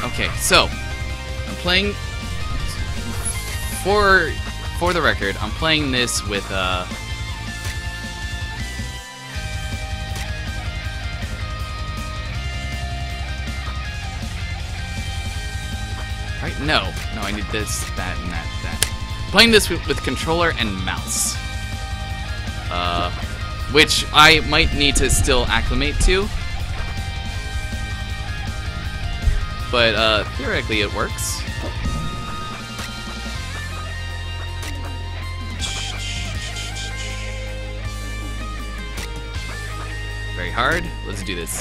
Okay, so I'm playing for the record. I'm playing this with right? No, I need this, that, and that. I'm playing this with controller and mouse, which I might need to still acclimate to. But theoretically it works. Very hard. Let's do this.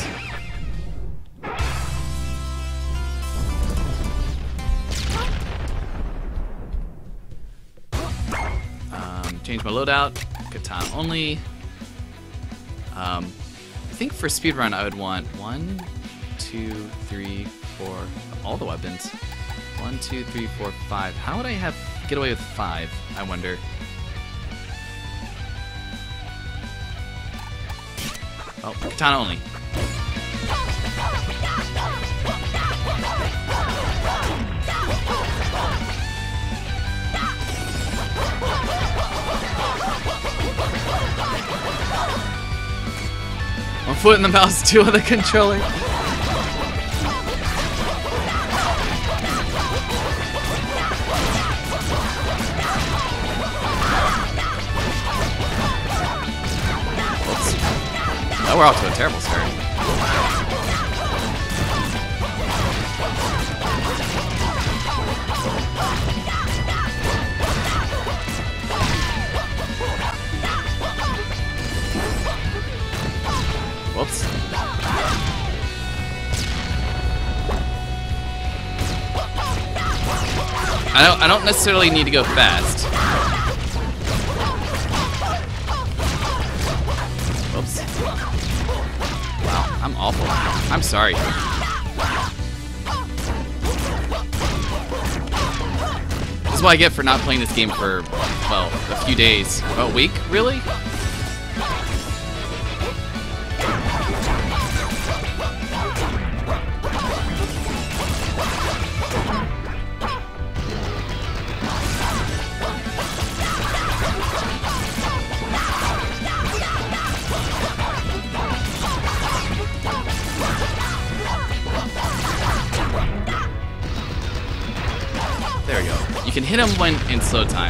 Change my loadout. Katana only. I think for speedrun I would want 1, 2, 3, 4, all the weapons. 1, 2, 3, 4, 5. How would I get away with 5? I wonder. Oh, katana only. One foot in the mouse, 2 on the controller. Oh, we're off to a terrible start. Whoops. I don't necessarily need to go fast. Whoops. Wow, I'm awful. I'm sorry. This is what I get for not playing this game for, well, a few days. A week? Really? There we go. You can hit him when in slow time.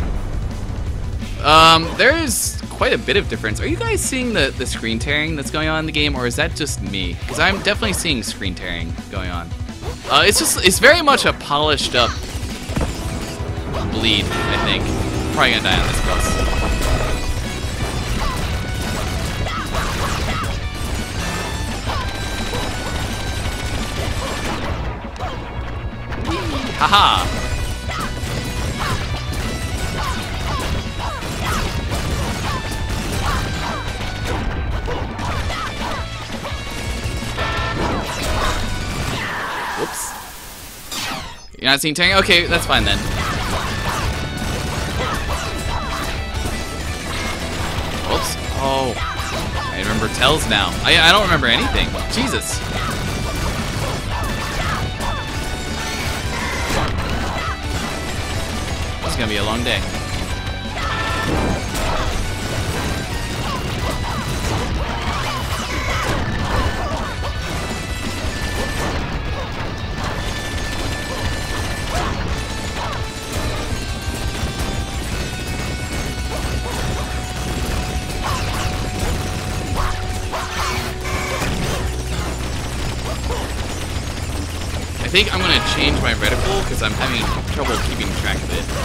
There's quite a bit of difference. Are you guys seeing the screen tearing that's going on in the game, or is that just me? Because I'm definitely seeing screen tearing going on. It's very much a polished up bleed, I think. Probably gonna die on this boss. Haha! Whoops. You're not seeing tearing? Okay, that's fine then. Whoops. Oh. I remember tells now. I don't remember anything. Jesus. It's gonna be a long day. I think I'm gonna change my reticle because I'm having trouble keeping track of it.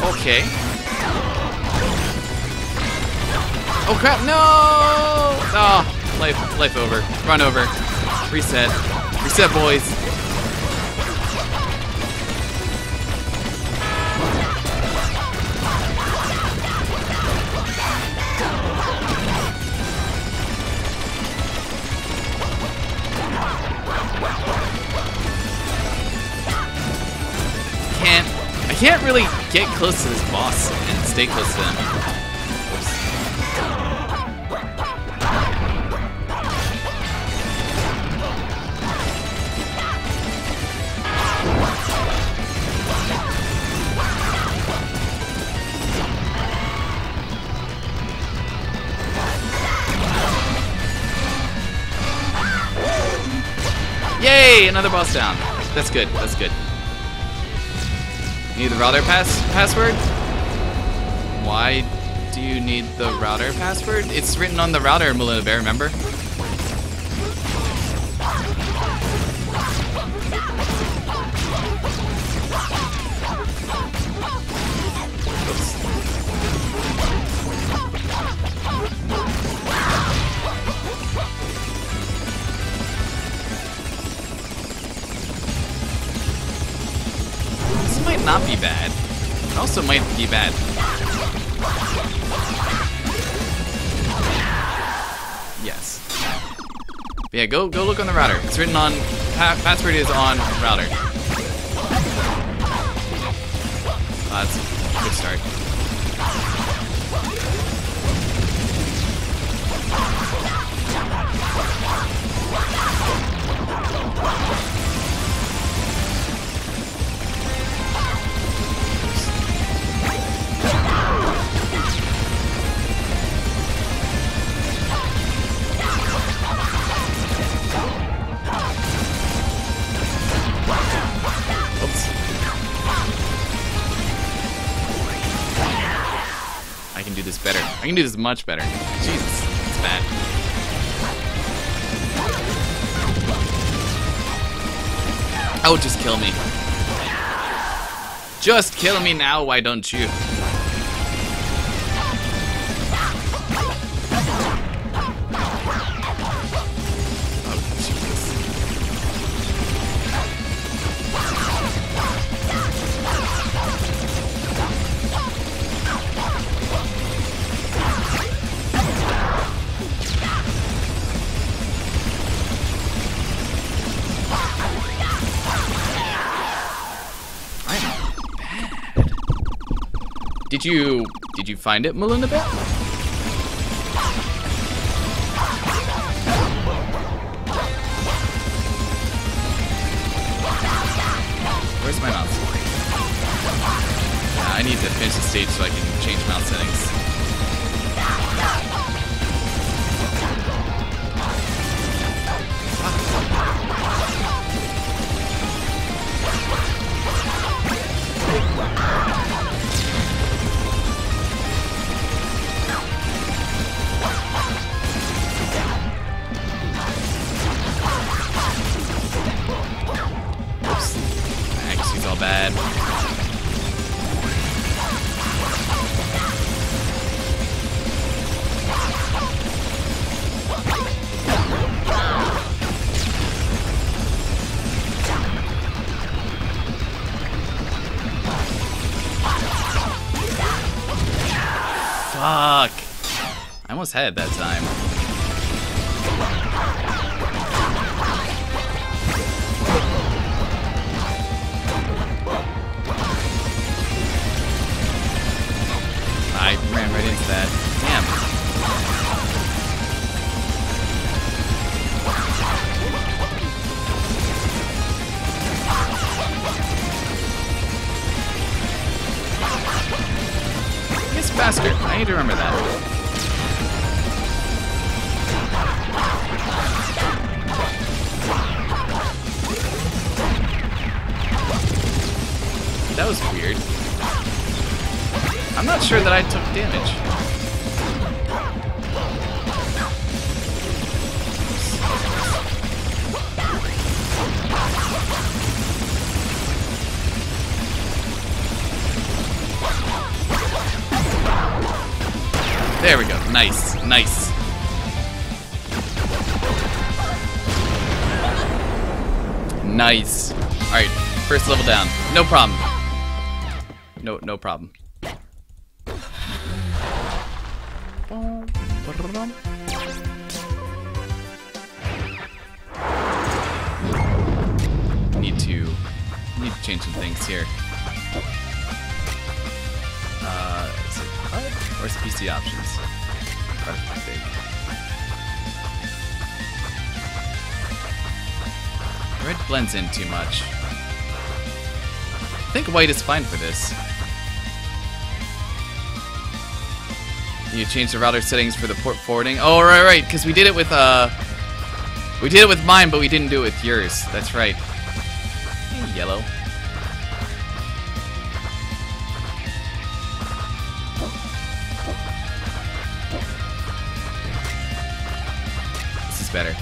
Okay. Oh crap, no! Oh, life over. Run over. Reset. Reset, boys. I can't really get close to this boss and stay close to him. Oops. Yay! Another boss down. That's good. That's good. Need the router password? Why do you need the router password? It's written on the router, Melina Bear, remember? Might not be bad. It also might be bad. Yes. But yeah, go look on the router. It's written on password is on router. That's a good start. I can do this better. I can do this much better. Jesus, it's bad. Oh, just kill me. Just kill me now, why don't you? Did you find it, Melina Bear? Where's my mouse? I need to finish the stage so I can change mouse settings. Bad. Fuck. I almost had it that time. I ran right into that. Damn. It's faster. I need to remember that. That was weird. I'm not sure that I took damage. There we go. Nice. Nice. Nice. Alright, first level down. No problem. No problem. Need to change some things here. Is it HUD or is it PC options? I think. Red blends in too much. I think white is fine for this. You change the router settings for the port forwarding. Oh, right, because we did it with mine, but we didn't do it with yours. That's right. Hey, yellow. This is better.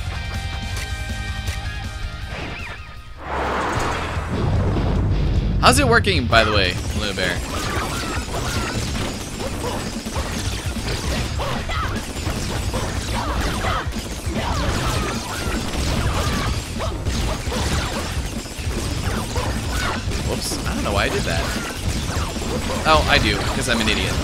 How's it working, by the way, Blue Bear? Whoops, I don't know why I did that. Oh, I do, because I'm an idiot.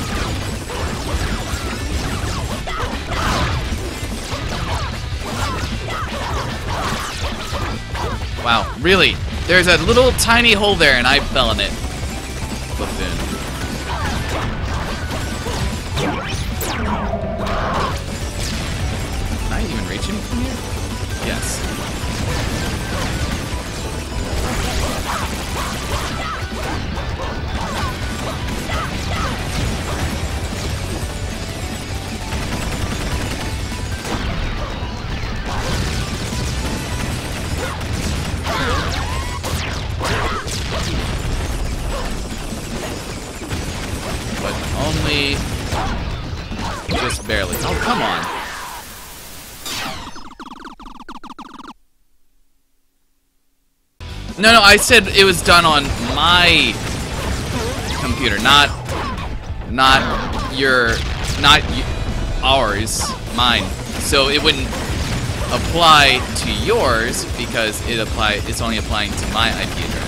Wow, really? There's a little tiny hole there, and I fell in it. Buffoon. Can I even reach him from here? Yes. Only just barely. Oh, come on. No, I said it was done on my computer, not ours, mine. So it wouldn't apply to yours because it's only applying to my IP address.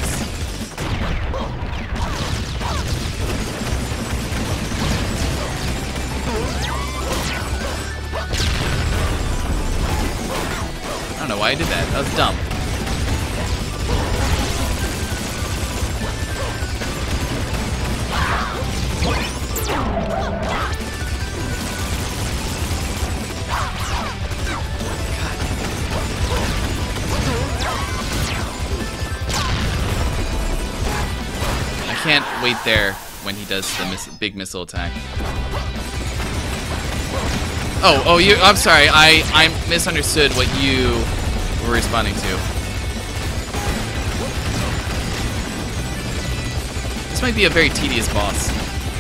I don't know why I did that. That was dumb. I can't wait there when he does the big missile attack. Oh, I'm sorry. I misunderstood what you were responding to. This might be a very tedious boss.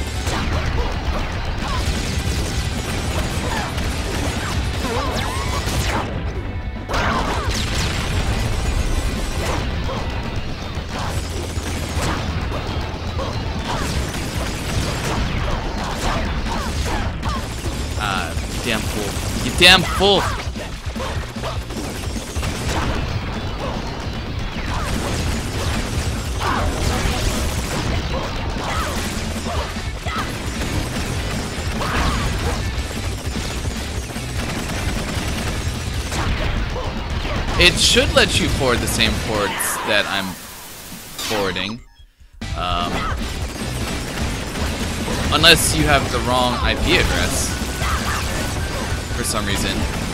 Damn fool. You damn fool! It should let you forward the same ports that I'm forwarding. Unless you have the wrong IP address. For some reason.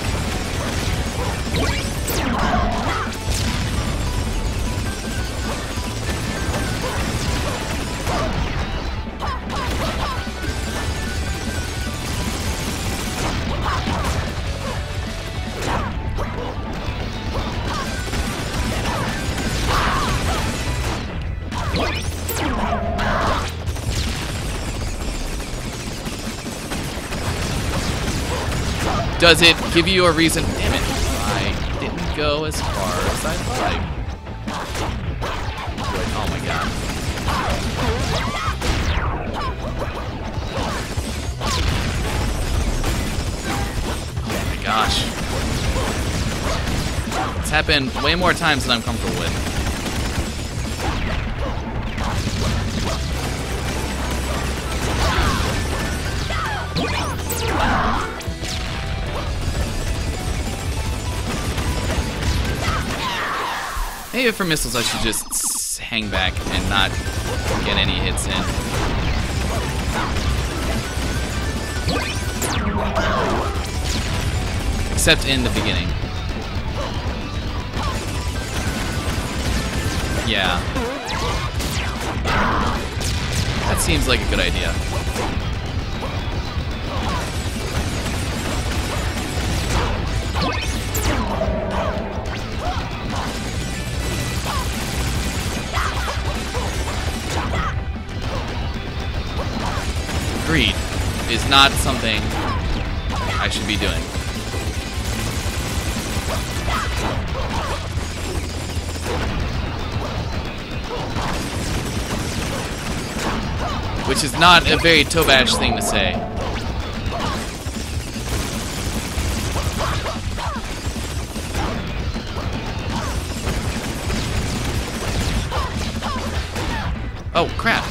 Does it give you a reason? Damn it. I didn't go as far as I thought I would. Oh my god. happened way more times than I'm comfortable with. Maybe for missiles I should just hang back and not get any hits in. Except in the beginning. Yeah. That seems like a good idea. Greed is not something I should be doing. Which is not a very Tobash thing to say. Oh, crap.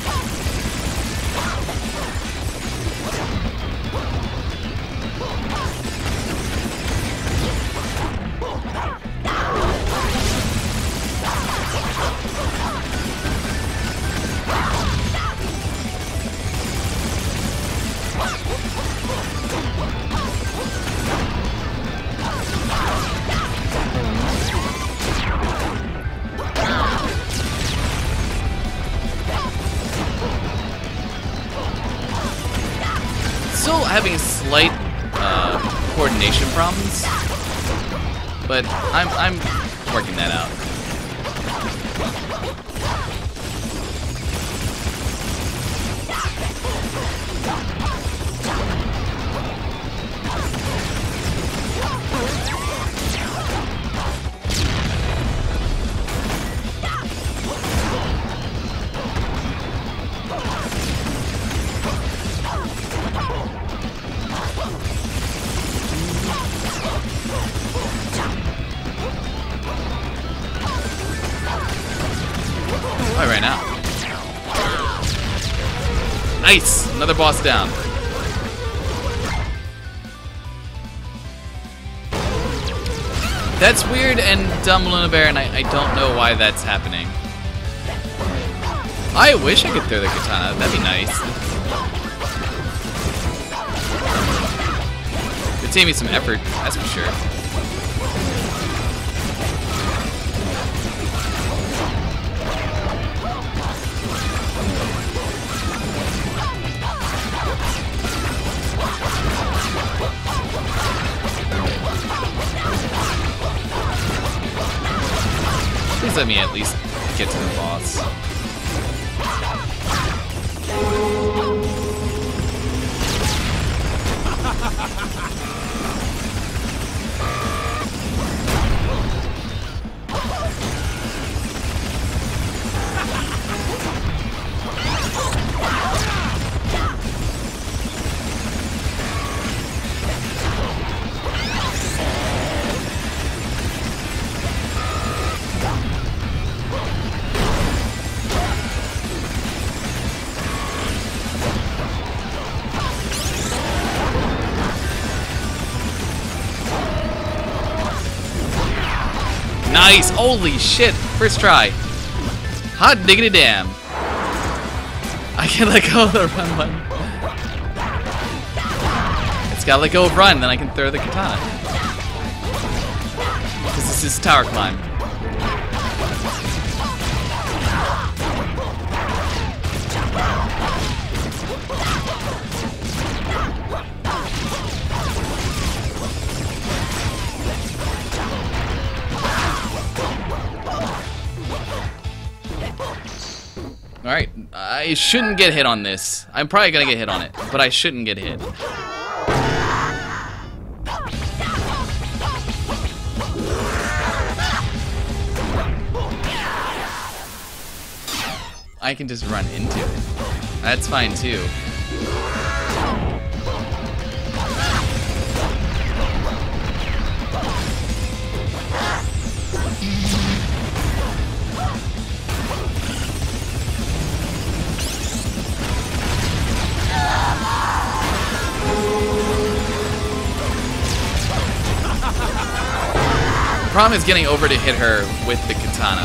Still having slight coordination problems, but I'm working that out. Right now. Nice! Another boss down. That's weird and dumb, Luna Bear, and I don't know why that's happening. I wish I could throw the katana. That'd be nice. It'd take me some effort, that's for sure. Please let me at least get to the boss. Nice! Holy shit! First try. Hot diggity damn. I can let go of the run button. It's gotta let go of run, then I can throw the katana. Because this is tower climb. Alright, I shouldn't get hit on this. I'm probably gonna get hit on it, but I shouldn't get hit. I can just run into it. That's fine too. problem is getting over to hit her with the katana.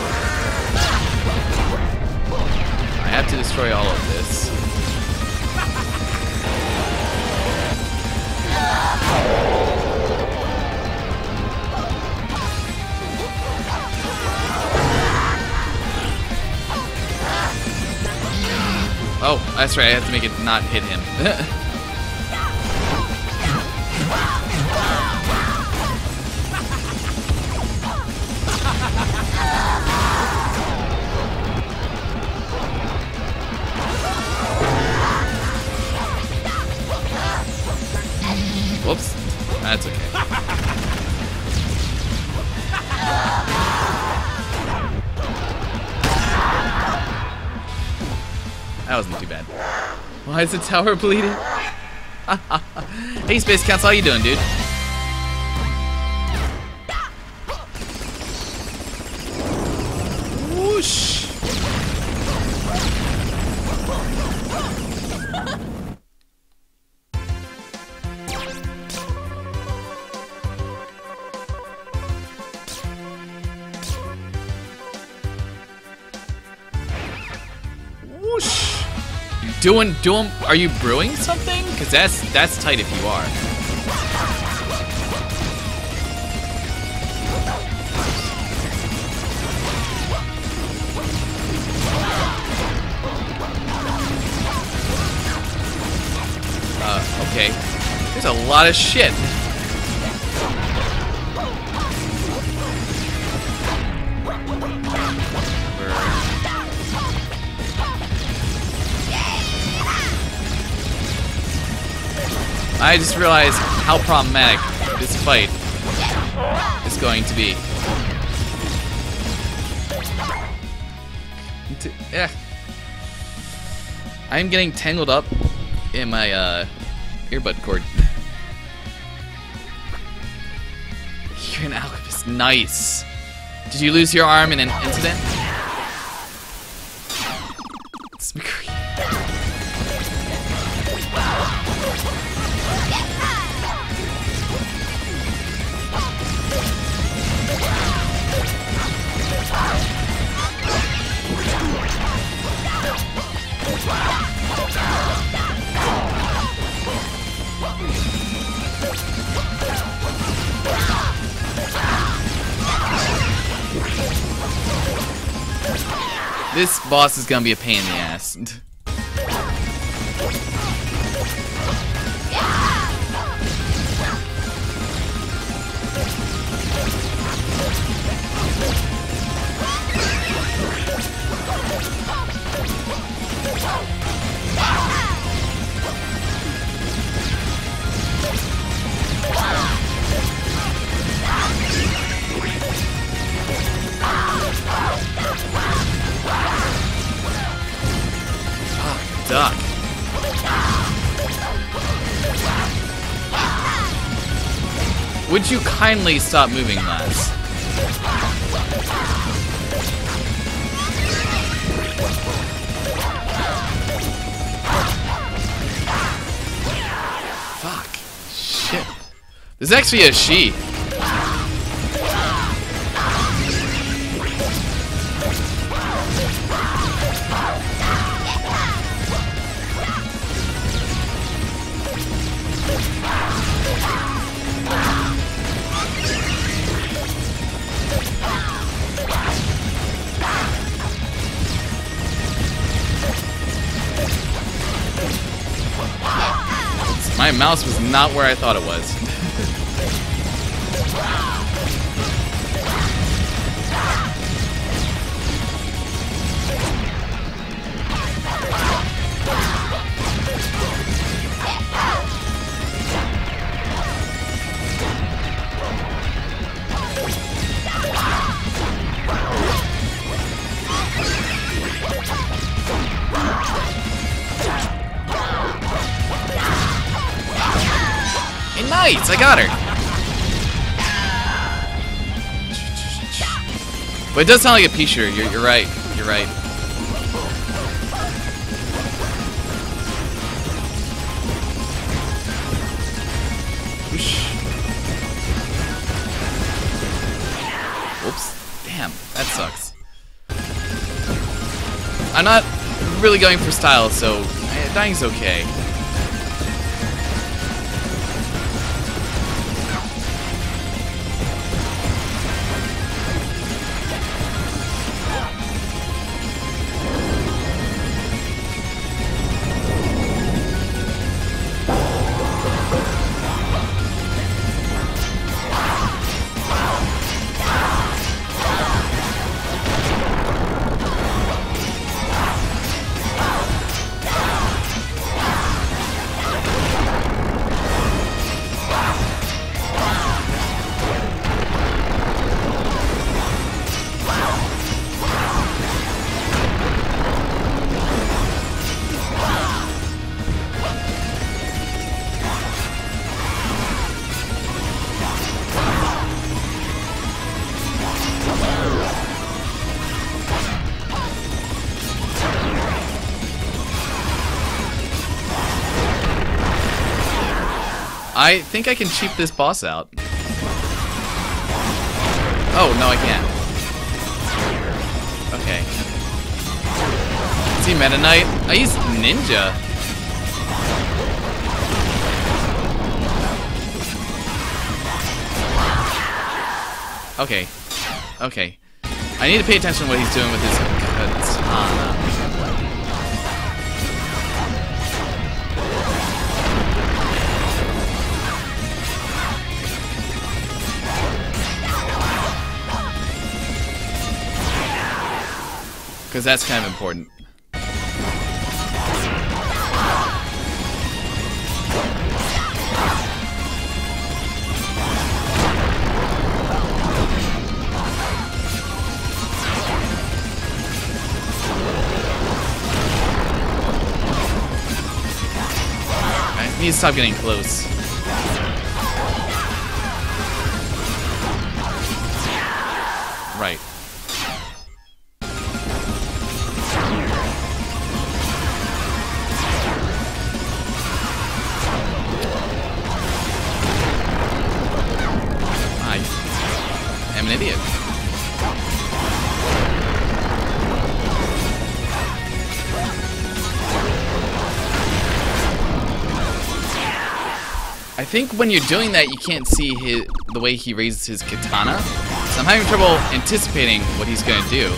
I have to destroy all of this. Oh, that's right, I have to make it not hit him. Whoops. That's okay. That wasn't too bad. Why is the tower bleeding? Hey, Space Council, how you doing, dude? Whoosh. Whoosh. Doing, are you brewing something? Cause that's tight if you are. Okay. There's a lot of shit. I just realized how problematic this fight is going to be. I'm getting tangled up in my earbud cord. You're an alchemist. Nice. Did you lose your arm in an incident? It's McCree. This boss is gonna be a pain in the ass. Duck. Would you kindly stop moving, lads? Fuck. Shit. There's actually a she. My mouse was not where I thought it was. Nice, I got her. But it does sound like a pea shooter. You're right. You're right. Whoosh. not really going for style, so dying's okay. I think I can cheap this boss out. Oh, no, I can't. Okay. Is he Meta Knight? He's Ninja. Okay. Okay. I need to pay attention to what he's doing with his katana. Because that's kind of important. I need to stop getting close. Right. I'm an idiot. I think when you're doing that, you can't see the way he raises his katana. So I'm having trouble anticipating what he's gonna do.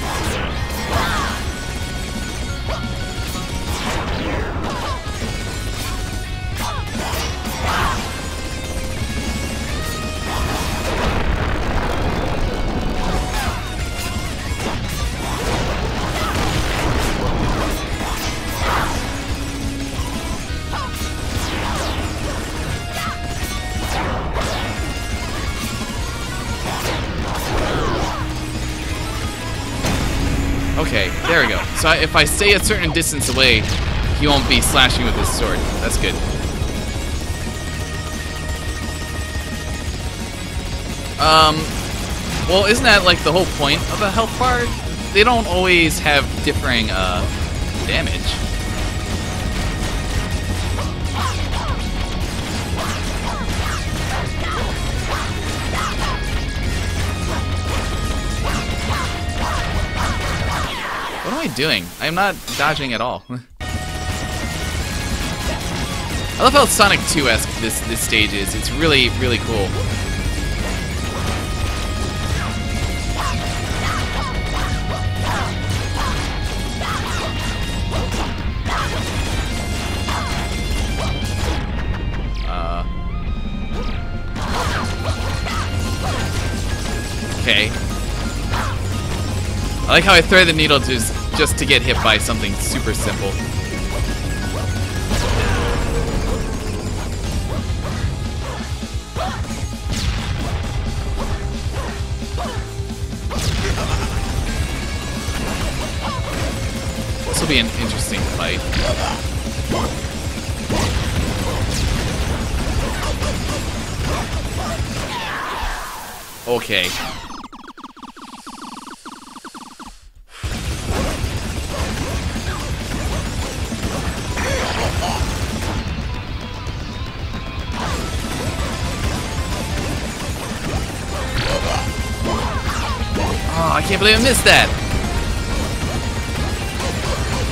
Okay, there we go. So if I stay a certain distance away, he won't be slashing with his sword. That's good. Well, isn't that like the whole point of a health bar? They don't always have differing damage. What am I doing? I am not dodging at all. I love how Sonic 2-esque this stage is. It's really, really cool. Okay. I like how I thread the needle just to get hit by something super simple. This will be an interesting fight. Okay. Oh, I can't believe I missed that.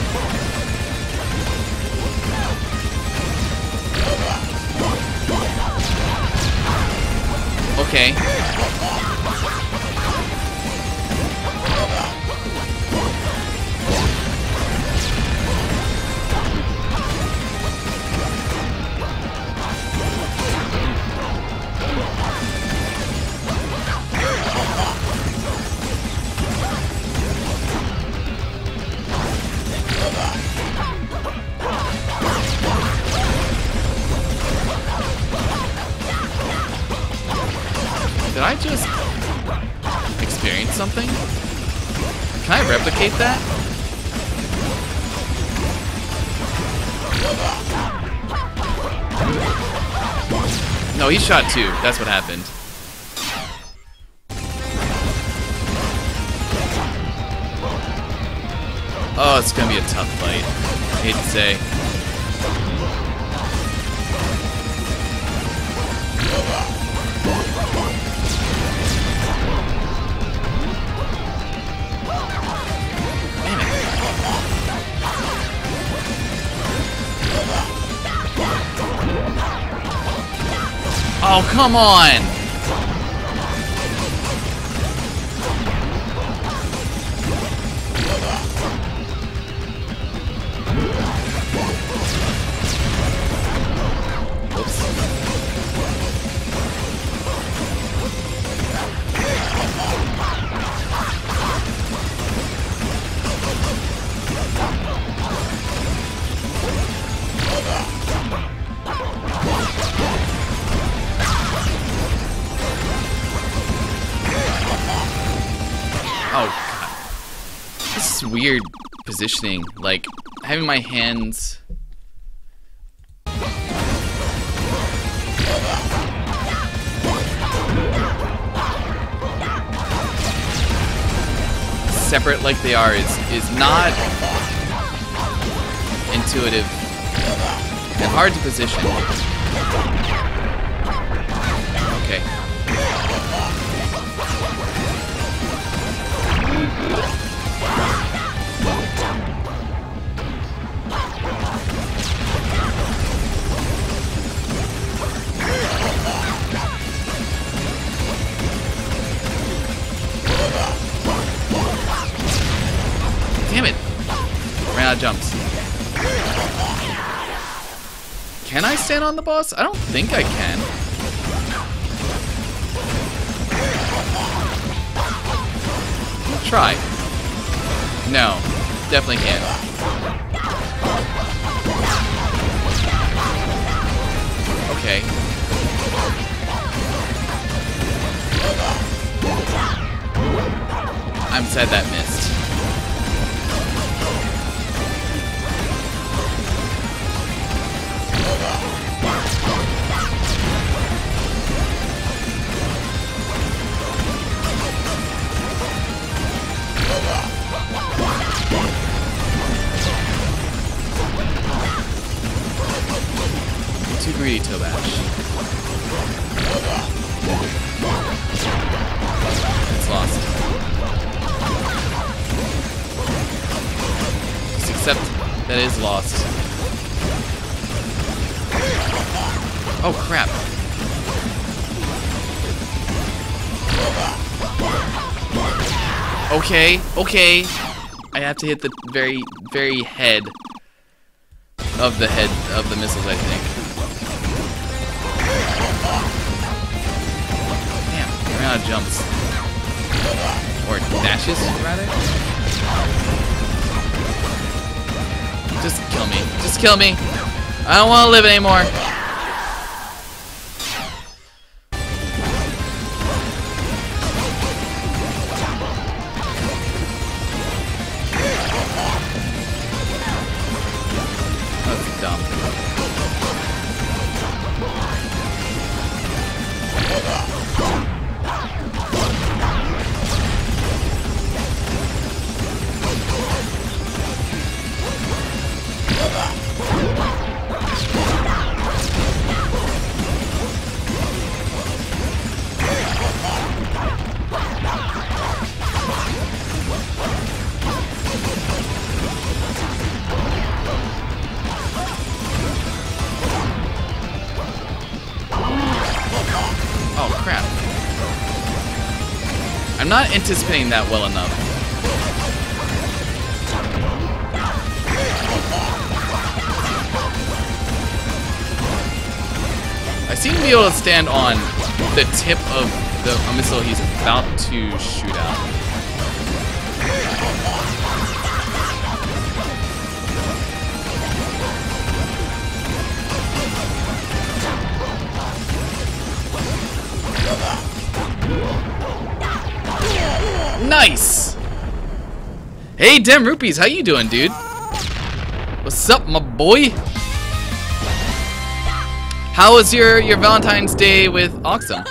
Did I just experience something? Can I replicate that? No, he shot two. That's what happened. Oh, it's gonna be a tough fight. I hate to say. Oh, come on! Whoops. Oh, God. This is weird positioning. Like, having my hands... separate like they are is not intuitive and hard to position. Okay. Damn it! Ran out of jumps. Can I stand on the boss? I don't think I can. Try. No, definitely can't. Okay. I'm sad that missed. Too greedy, Tobash. It's lost. Just accept that it is lost. Oh, crap. Okay, okay. I have to hit the very, very head of the missiles, I think. Damn, I ran out of jumps. Or dashes, rather. Just kill me. Just kill me. I don't want to live anymore. That's dumb. I'm not anticipating that well enough. I seem to be able to stand on the tip of the missile he's about to shoot out. Nice! Hey, Dem Rupees, how you doing, dude? What's up, my boy? How was your Valentine's Day with Oxum?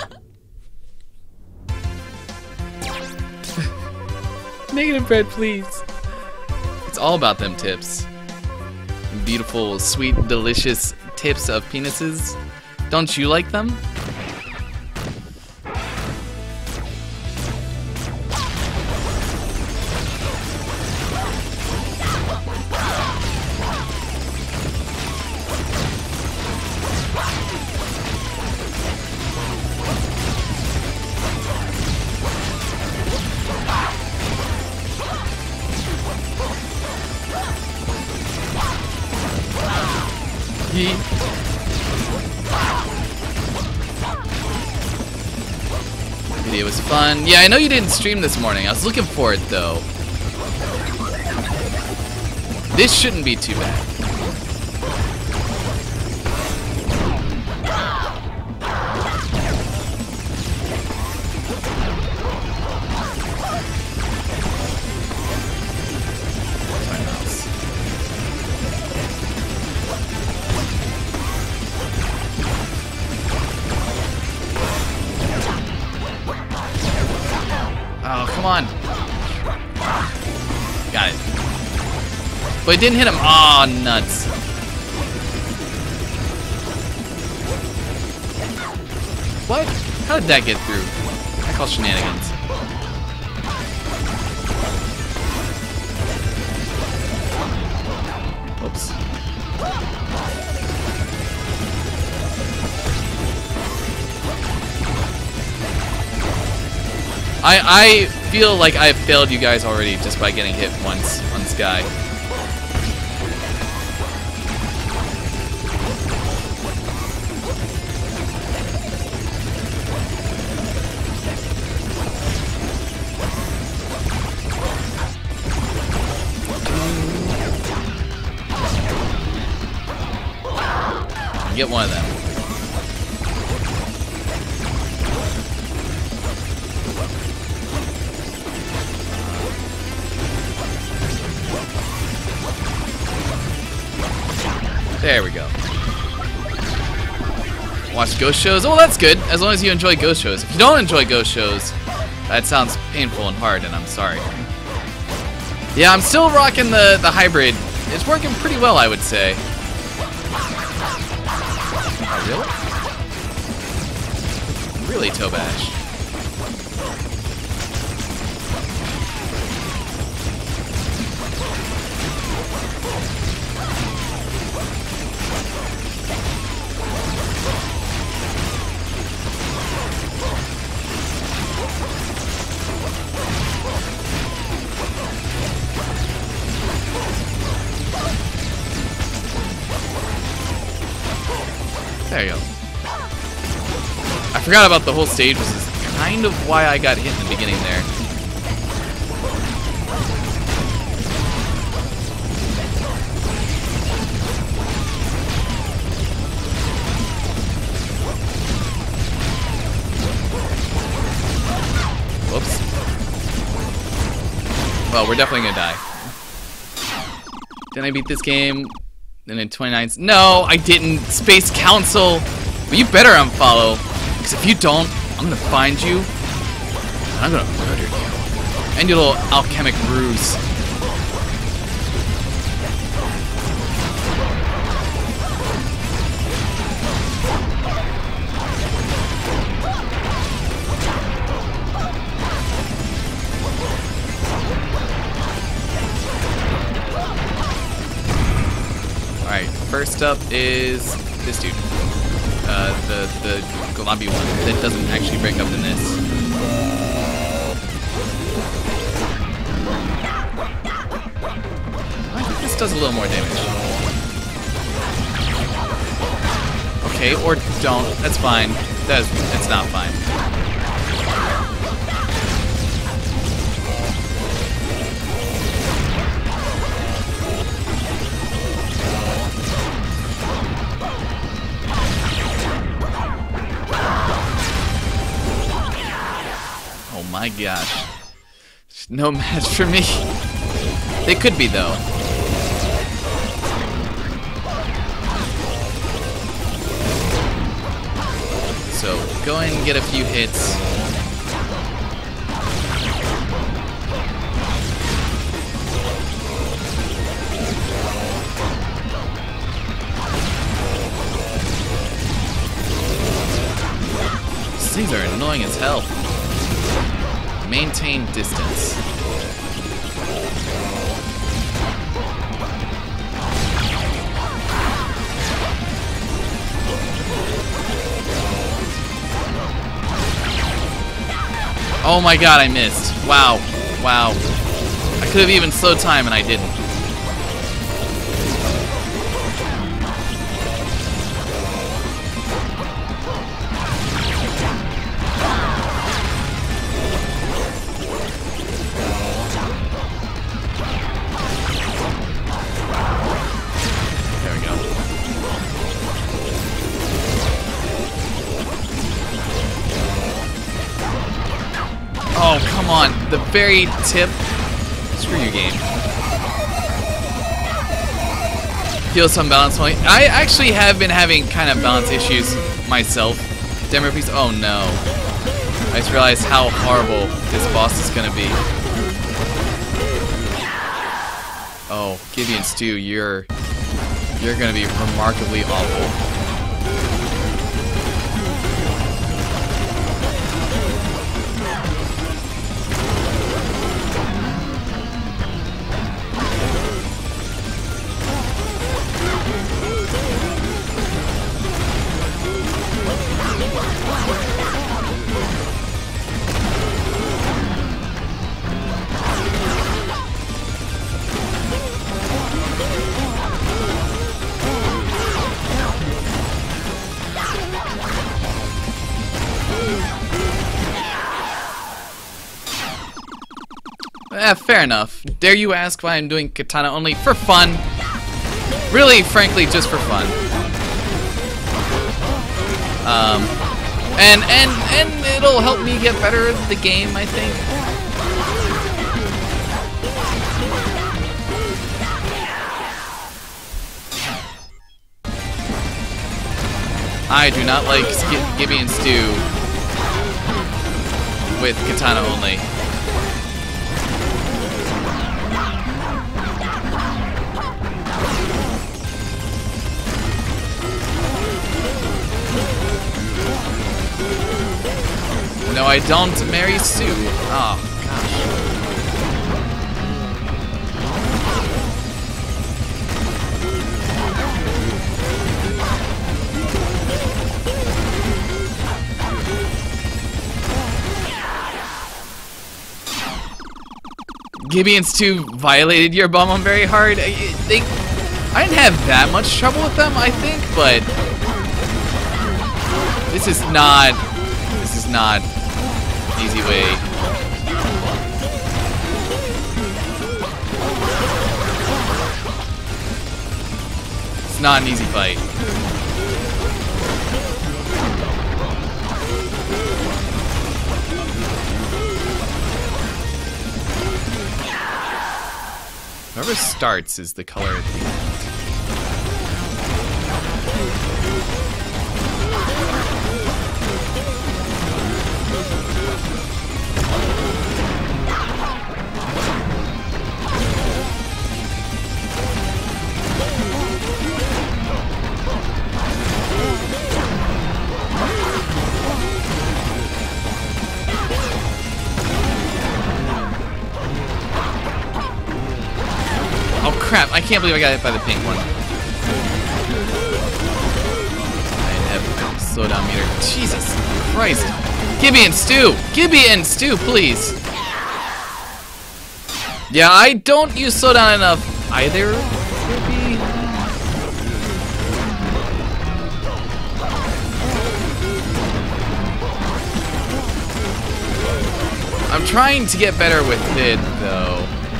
Negative bread, please. It's all about them tips. Beautiful, sweet, delicious tips of penises. Don't you like them? Video was fun. Yeah, I know you didn't stream this morning. I was looking for it though. This shouldn't be too bad. Oh, come on. Got it. But it didn't hit him. Aw, oh, nuts. What? How did that get through? I call shenanigans. Oops. I feel like I've failed you guys already just by getting hit once on this guy. Get one of them. There we go. Watch ghost shows? Oh, that's good. As long as you enjoy ghost shows. If you don't enjoy ghost shows, that sounds painful and hard, and I'm sorry. Yeah, I'm still rocking the hybrid. It's working pretty well, I would say. Oh, really? Really, Tobash? There you go. I forgot about the whole stage, which is kind of why I got hit in the beginning there. Whoops. Well, we're definitely gonna die. Didn't I beat this game? Then in 29... No, I didn't. Space Council. But you better unfollow. Because if you don't, I'm going to find you. And I'm going to murder you. And your little alchemic ruse. First up is this dude, the Galabi one that doesn't actually break up in this. this does a little more damage. Okay, or don't. That's fine. It's not fine. Oh my gosh. No match for me. They could be, though. So, go ahead and get a few hits. These things are annoying as hell. Maintain distance. Oh my god, I missed. Wow. Wow. I could have even slowed time and I didn't. There we go. Oh, come on. The very tip. Screw you, game. Feel some balance point. I actually have been having kind of balance issues myself. Demo piece. Oh, no. I just realized how horrible this boss is going to be. Oh, Gibby and Stu, you're going to be remarkably awful. Fair enough. Dare you ask why I'm doing Katana only? For fun. Really, frankly, just for fun. And it'll help me get better at the game, I think. I do not like Gibby and Stu with Katana only. No, I don't marry Sue. Oh, gosh. Gibby and Stu violated your bum very hard. I didn't have that much trouble with them, I think, but this is not easy way. It's not an easy fight. Whoever starts is the color at the end. Crap, I can't believe I got hit by the pink one. I have slow down meter. Jesus Christ. Gibby and Stu! Gibby and Stu, please! Yeah, I don't use slowdown enough either. trying to get better with it, though.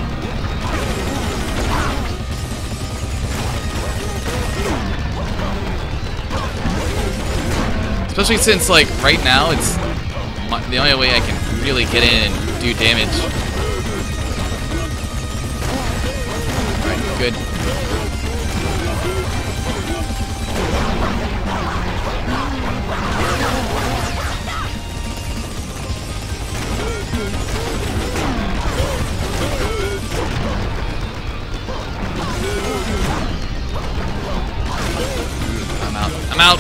Especially since, like, right now, it's the only way I can really get in and do damage. Alright, good. I'm out.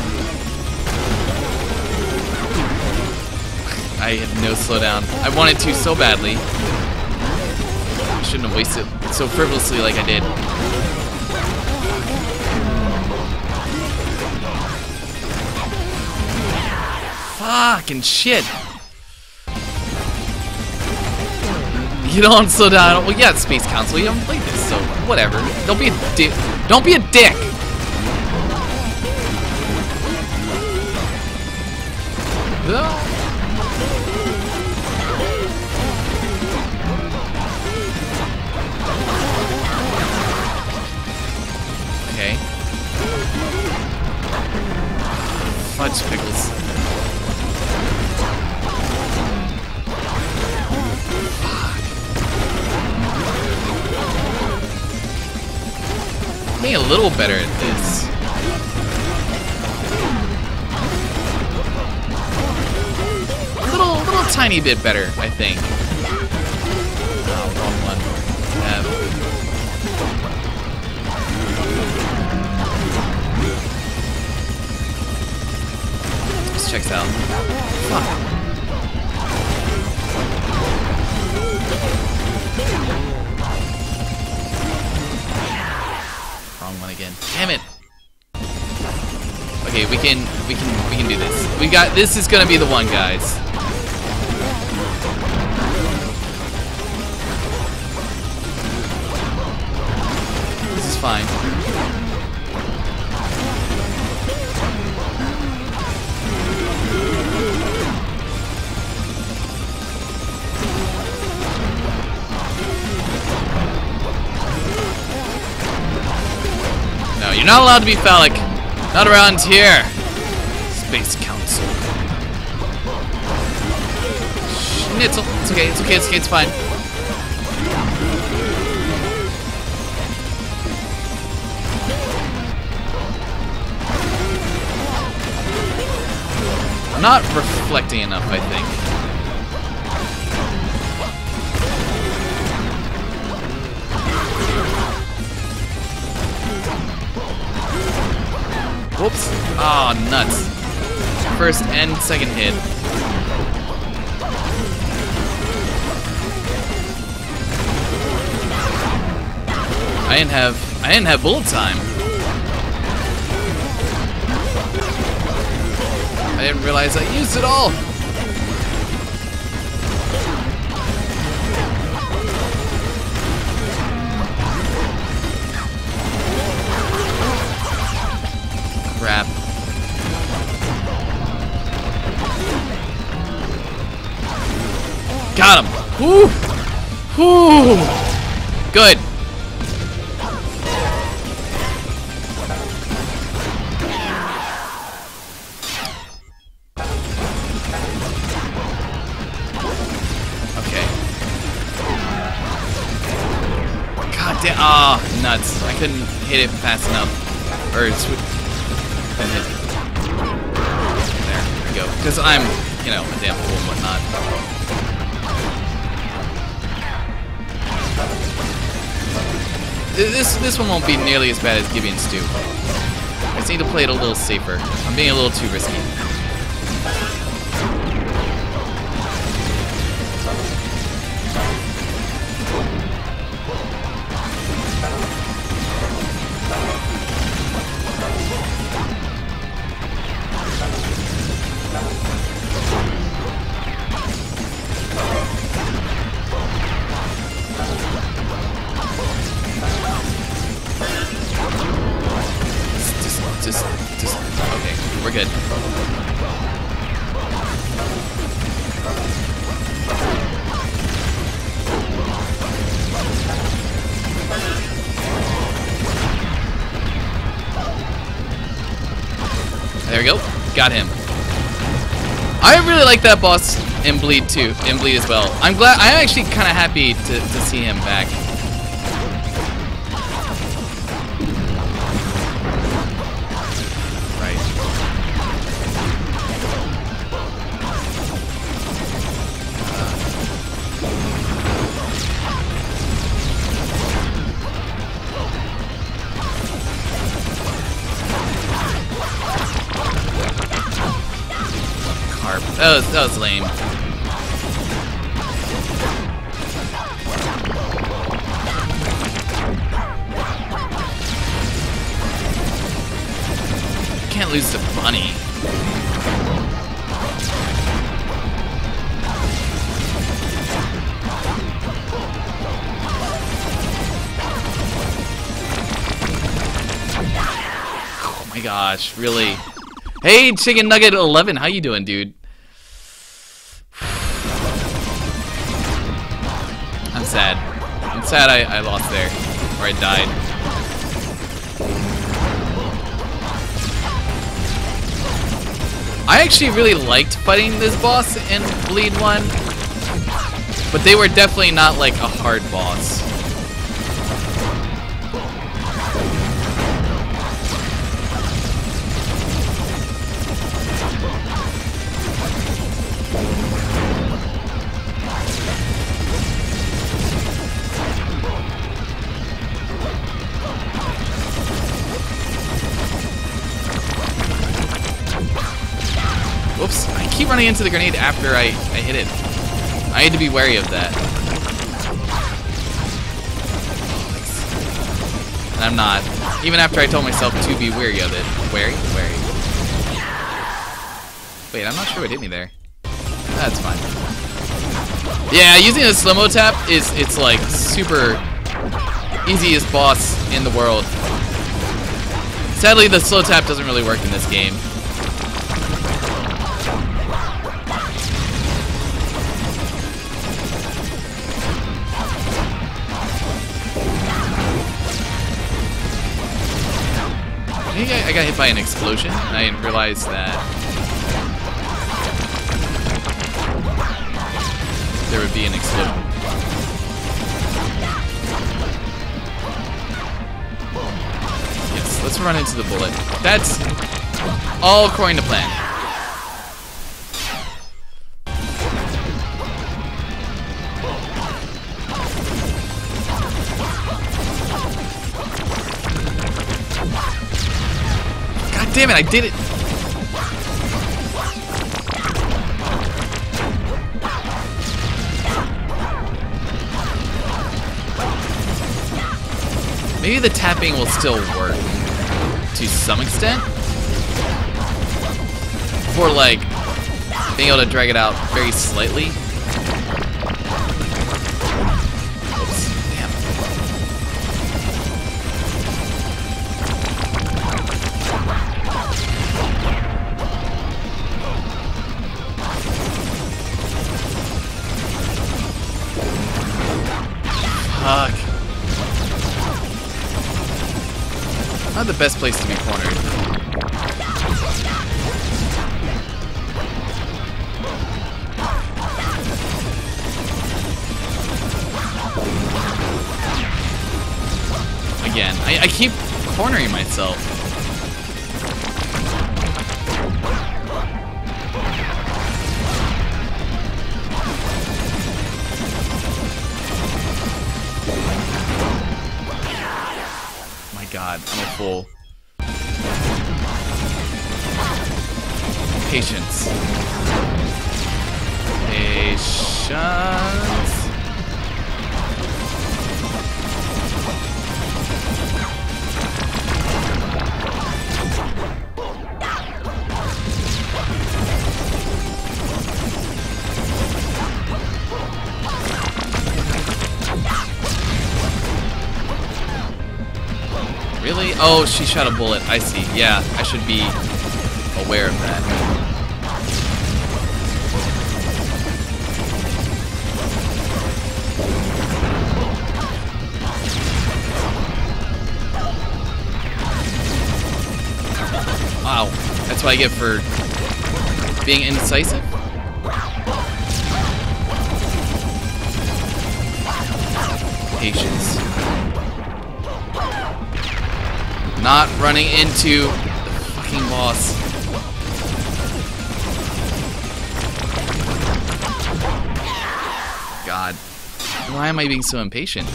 I had no slowdown. I wanted to so badly. I shouldn't have wasted it so frivolously like I did. Fucking shit. You don't slow down. Well, yeah, it's Space Council. You haven't played this, so whatever. Don't be a dick. Don't be a dick. No. Okay. Fudge pickles. I'm getting a little better at this. A little tiny bit better, I think. Oh, wrong one. This checks out. Fuck. Wrong one again. Damn it. Okay, we can do this. We got this. Is gonna be the one, guys. This is fine. No, you're not allowed to be phallic. Not around here. Space Council. Schnitzel. It's okay, it's okay, it's okay, it's fine. I'm not reflecting enough, I think. Whoops. Ah, oh, nuts. First and second hit. I didn't have bullet time. I didn't realize I used it all. Crap. Got him. Woo! Woo! Good. Ah, oh, nuts. I couldn't hit it fast enough. Or hit. There we go. Because I'm, you know, a damn fool and whatnot. This one won't be nearly as bad as Gibby and Stu. I just need to play it a little safer. I'm being a little too risky. Just, okay, we're good. There we go. Got him. I really like that boss in Bleed too. In Bleed as well. I'm actually kind of happy to see him back. Right. That was lame. Can't lose to Bunny. Oh my gosh, really? Hey, Chicken Nugget 11, how you doing, dude? I'm sad. I'm sad I lost there. Or I died. I actually really liked fighting this boss in Bleed 1. But they were definitely not like a hard boss. Whoops, I keep running into the grenade after I hit it. I need to be wary of that. And I'm not. Even after I told myself to be wary of it. Wary? Wait, I'm not sure what hit me there. That's fine. Yeah, using a slow-mo tap it's like super easiest boss in the world. Sadly, the slow tap doesn't really work in this game. I think I got hit by an explosion, and I didn't realize that there would be an explosion. Yes, let's run into the bullet. That's all according to plan. Damn it, I did it! Maybe the tapping will still work to some extent. For like being able to drag it out very slightly. Oops, damn. Fuck. Not the best place to be cornered. Again, I keep cornering myself. God, I'm a fool. Patience. Patience. Really? Oh, she shot a bullet. I see. Yeah, I should be aware of that. Wow. That's what I get for being indecisive. Patience. Not running into the fucking boss. God. Why am I being so impatient?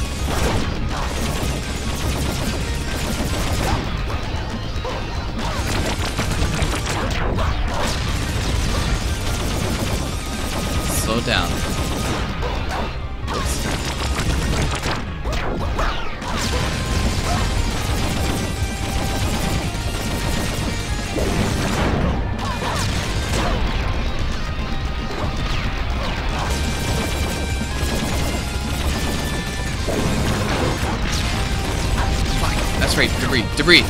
Slow down. That's right, debris, debris.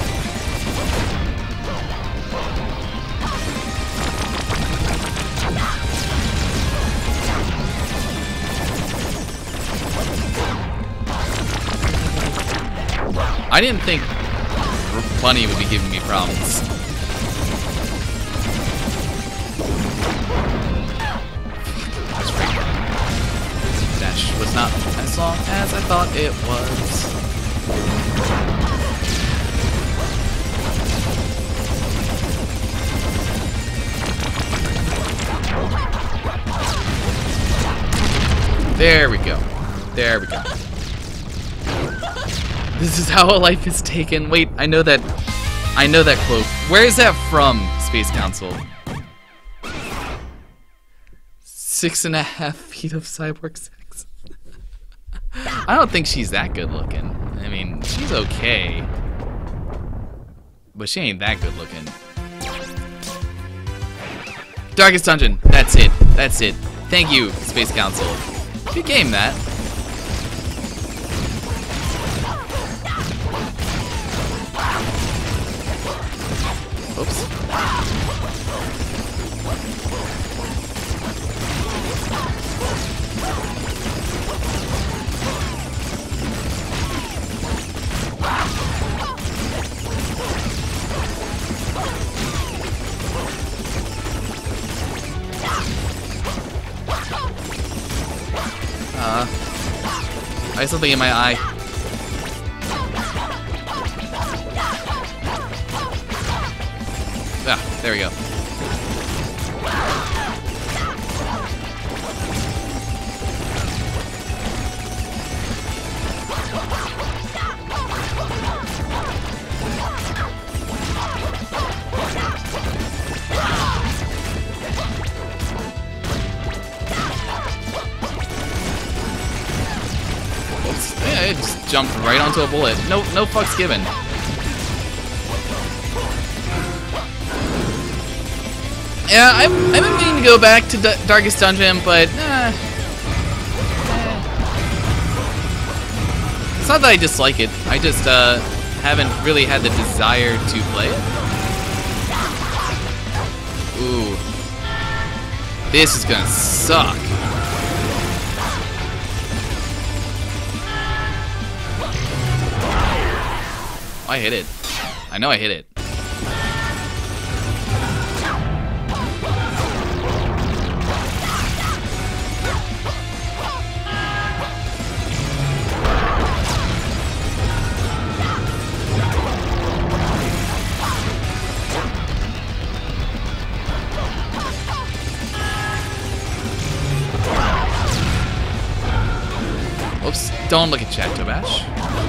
I didn't think Bunny would be giving me problems. That's right. Dash was not as long as I thought it was. There we go. There we go. This is how a life is taken. Wait, I know that quote. Where is that from, Space Council? 6.5 feet of cyborg sex. I don't think she's that good looking. I mean, she's okay. But she ain't that good looking. Darkest Dungeon. That's it. That's it. Thank you, Space Council. Good game, that. Oops. I have something in my eye. Ah, there we go. Oops. Yeah, it just jumped right onto a bullet. No fucks given. Yeah, I've been meaning to go back to Darkest Dungeon, but it's not that I dislike it. I just haven't really had the desire to play it. Ooh, this is gonna suck. I hit it. I know I hit it. Oops, don't look at chat, Tobash.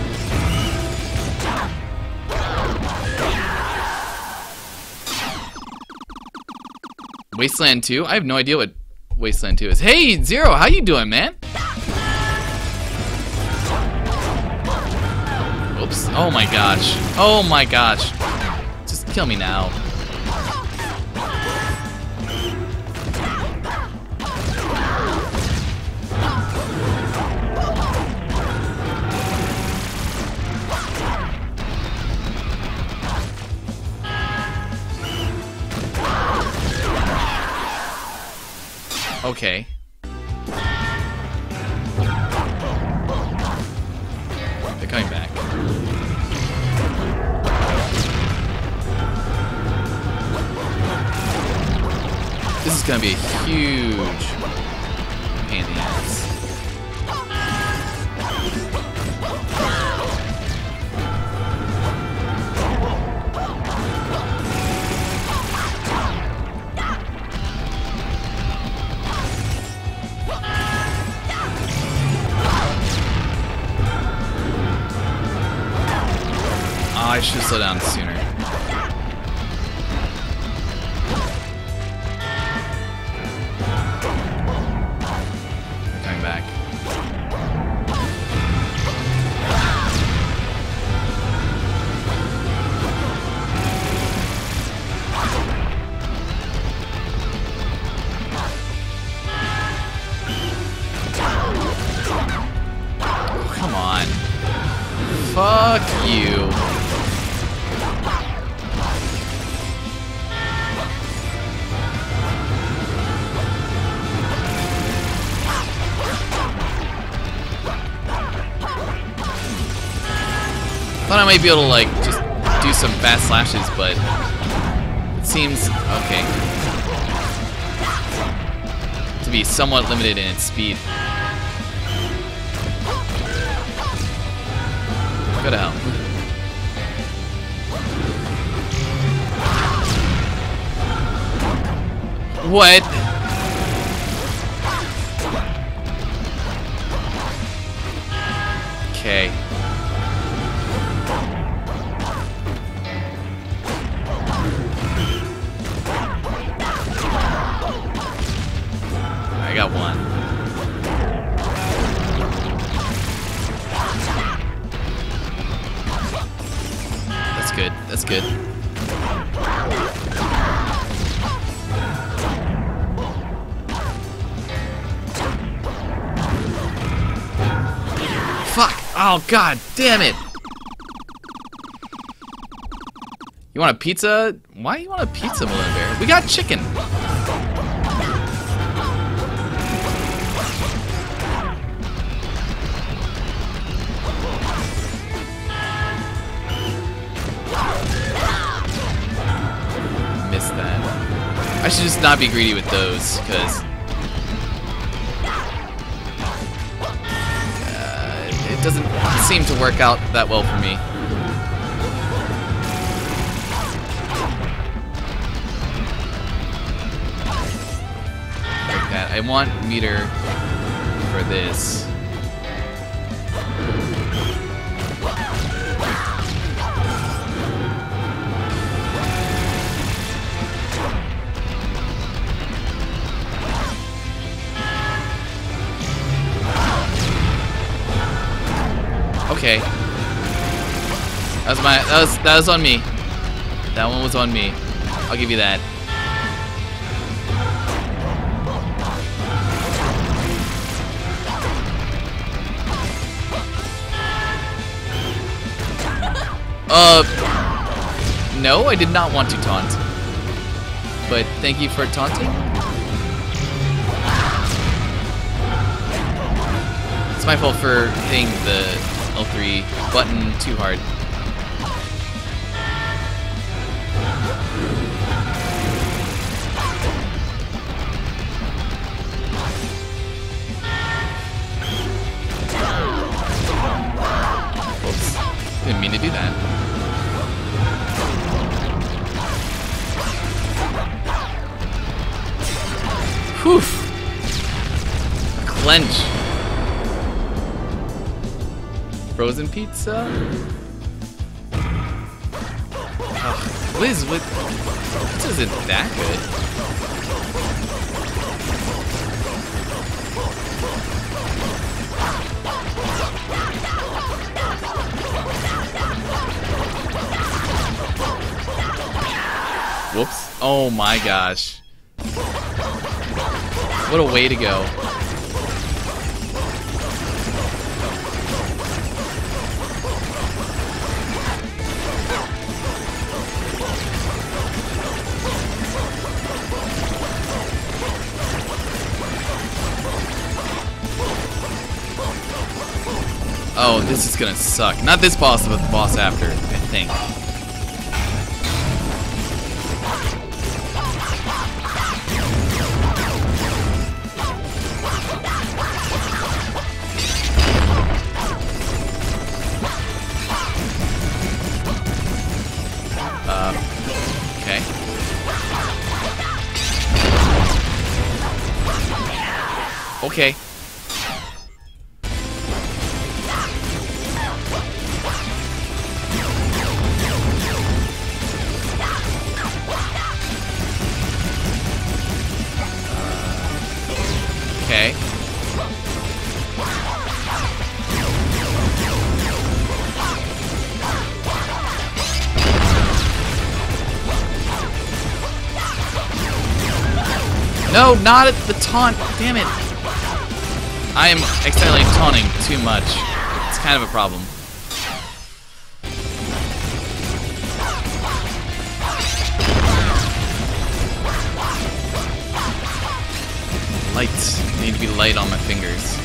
Wasteland 2? I have no idea what Wasteland 2 is. Hey, Zero, how you doing, man? Oops, oh my gosh. Oh my gosh. Just kill me now. Okay. They're coming back. This is gonna be a huge pain in the ass. Oh, I should slow down sooner. They're coming back. Oh, come on. Fuck you. Thought I might be able to like just do some fast slashes, but it seems okay to be somewhat limited in its speed. Go to hell. What? Okay. I got one. That's good. That's good. Fuck! Oh, god damn it! You want a pizza? Why do you want a pizza, Balloon Bear? We got chicken! Missed that. I should just not be greedy with those, because it doesn't seem to work out that well for me. Like that. I want meter for this. Okay. That was on me. That one was on me. I'll give you that. No, I did not want to taunt. But thank you for taunting. It's my fault for hitting the L3 button too hard. Oops. Didn't mean to do that. Whew. Clench. Frozen pizza? Liz, what? This isn't that good. Whoops. Oh my gosh. What a way to go. Oh, this is gonna suck. Not this boss, but the boss after, I think. Okay. Okay. No, not at the taunt. Damn it. I am accidentally taunting too much. It's kind of a problem. Lights. Need to be light on my fingers.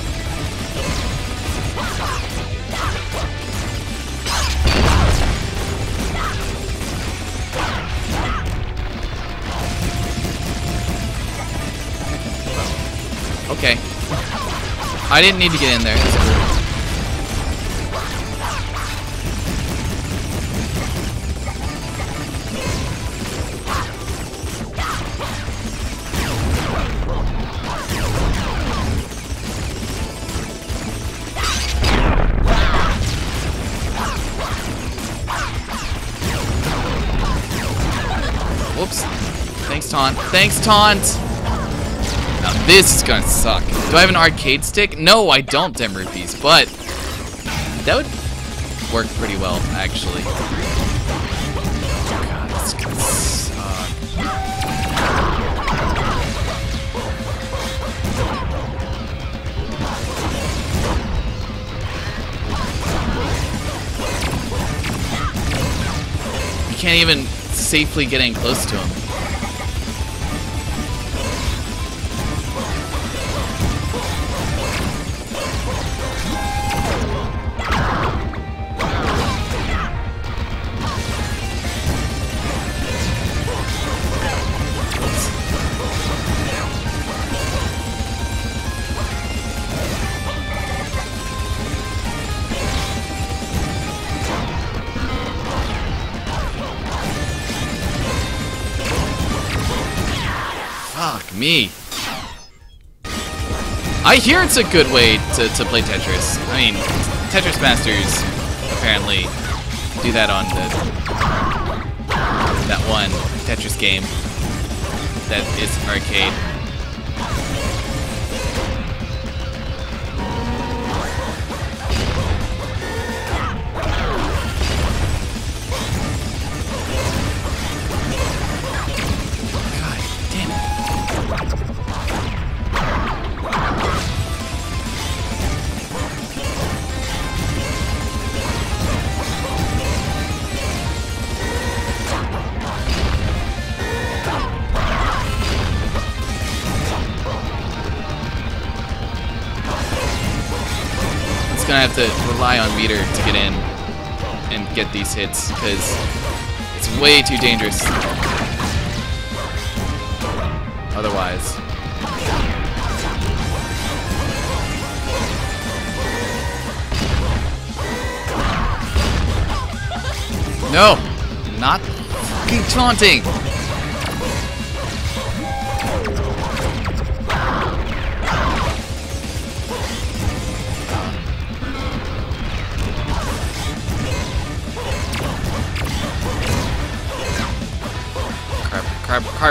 Okay. I didn't need to get in there. That's cool. Whoops. Thanks, Taunt. Thanks, Taunt! Now this is gonna suck. Do I have an arcade stick? No, I don't, Dim Rupees, but that would work pretty well, actually. God, this is gonna suck. You can't even safely get in close to him. Fuck me. I hear it's a good way to play Tetris. I mean, Tetris Masters apparently do that on that one Tetris game that is arcade. Gonna have to rely on meter to get in and get these hits because it's way too dangerous otherwise. No, not fucking taunting. Carp.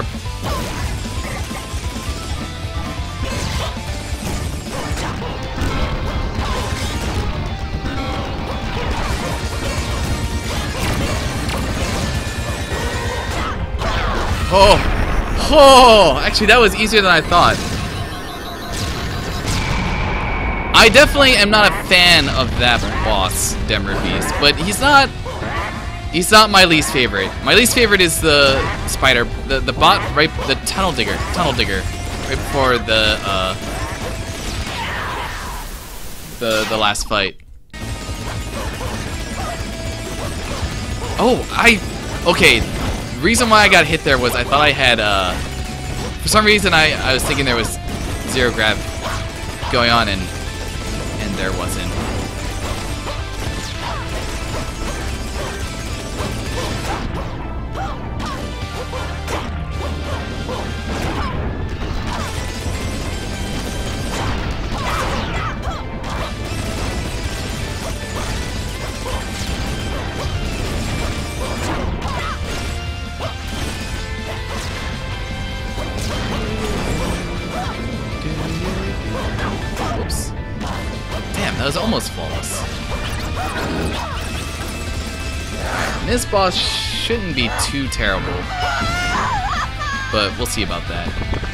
Oh, actually that was easier than I thought. I definitely am not a fan of that boss, Dim Rupees, but he's not my least favorite. My least favorite is the spider, the bot, right, the tunnel digger, right before the last fight. Oh, okay. The reason why I got hit there was I thought I had, for some reason I was thinking there was zero grab going on and there wasn't. was almost flawless. And this boss shouldn't be too terrible, but we'll see about that.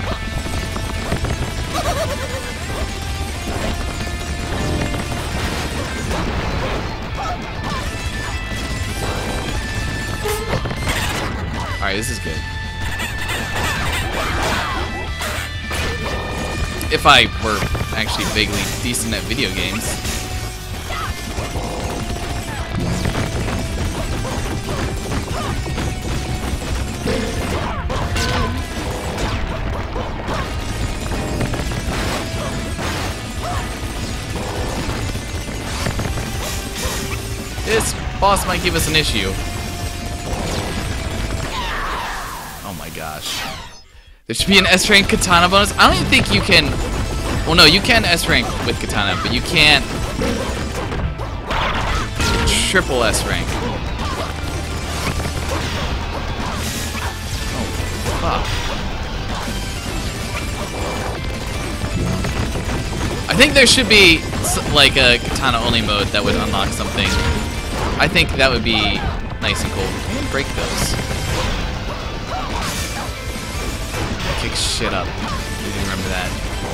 Alright, this is good. If I were actually vaguely decent at video games. This boss might give us an issue. Oh my gosh. There should be an S rank Katana bonus. I don't even think you can. Well, no, you can S rank with Katana, but you can't triple S rank. Oh, fuck. I think there should be like a Katana only mode that would unlock something. I think that would be nice and cool. Break those. Kick shit up. You didn't remember that.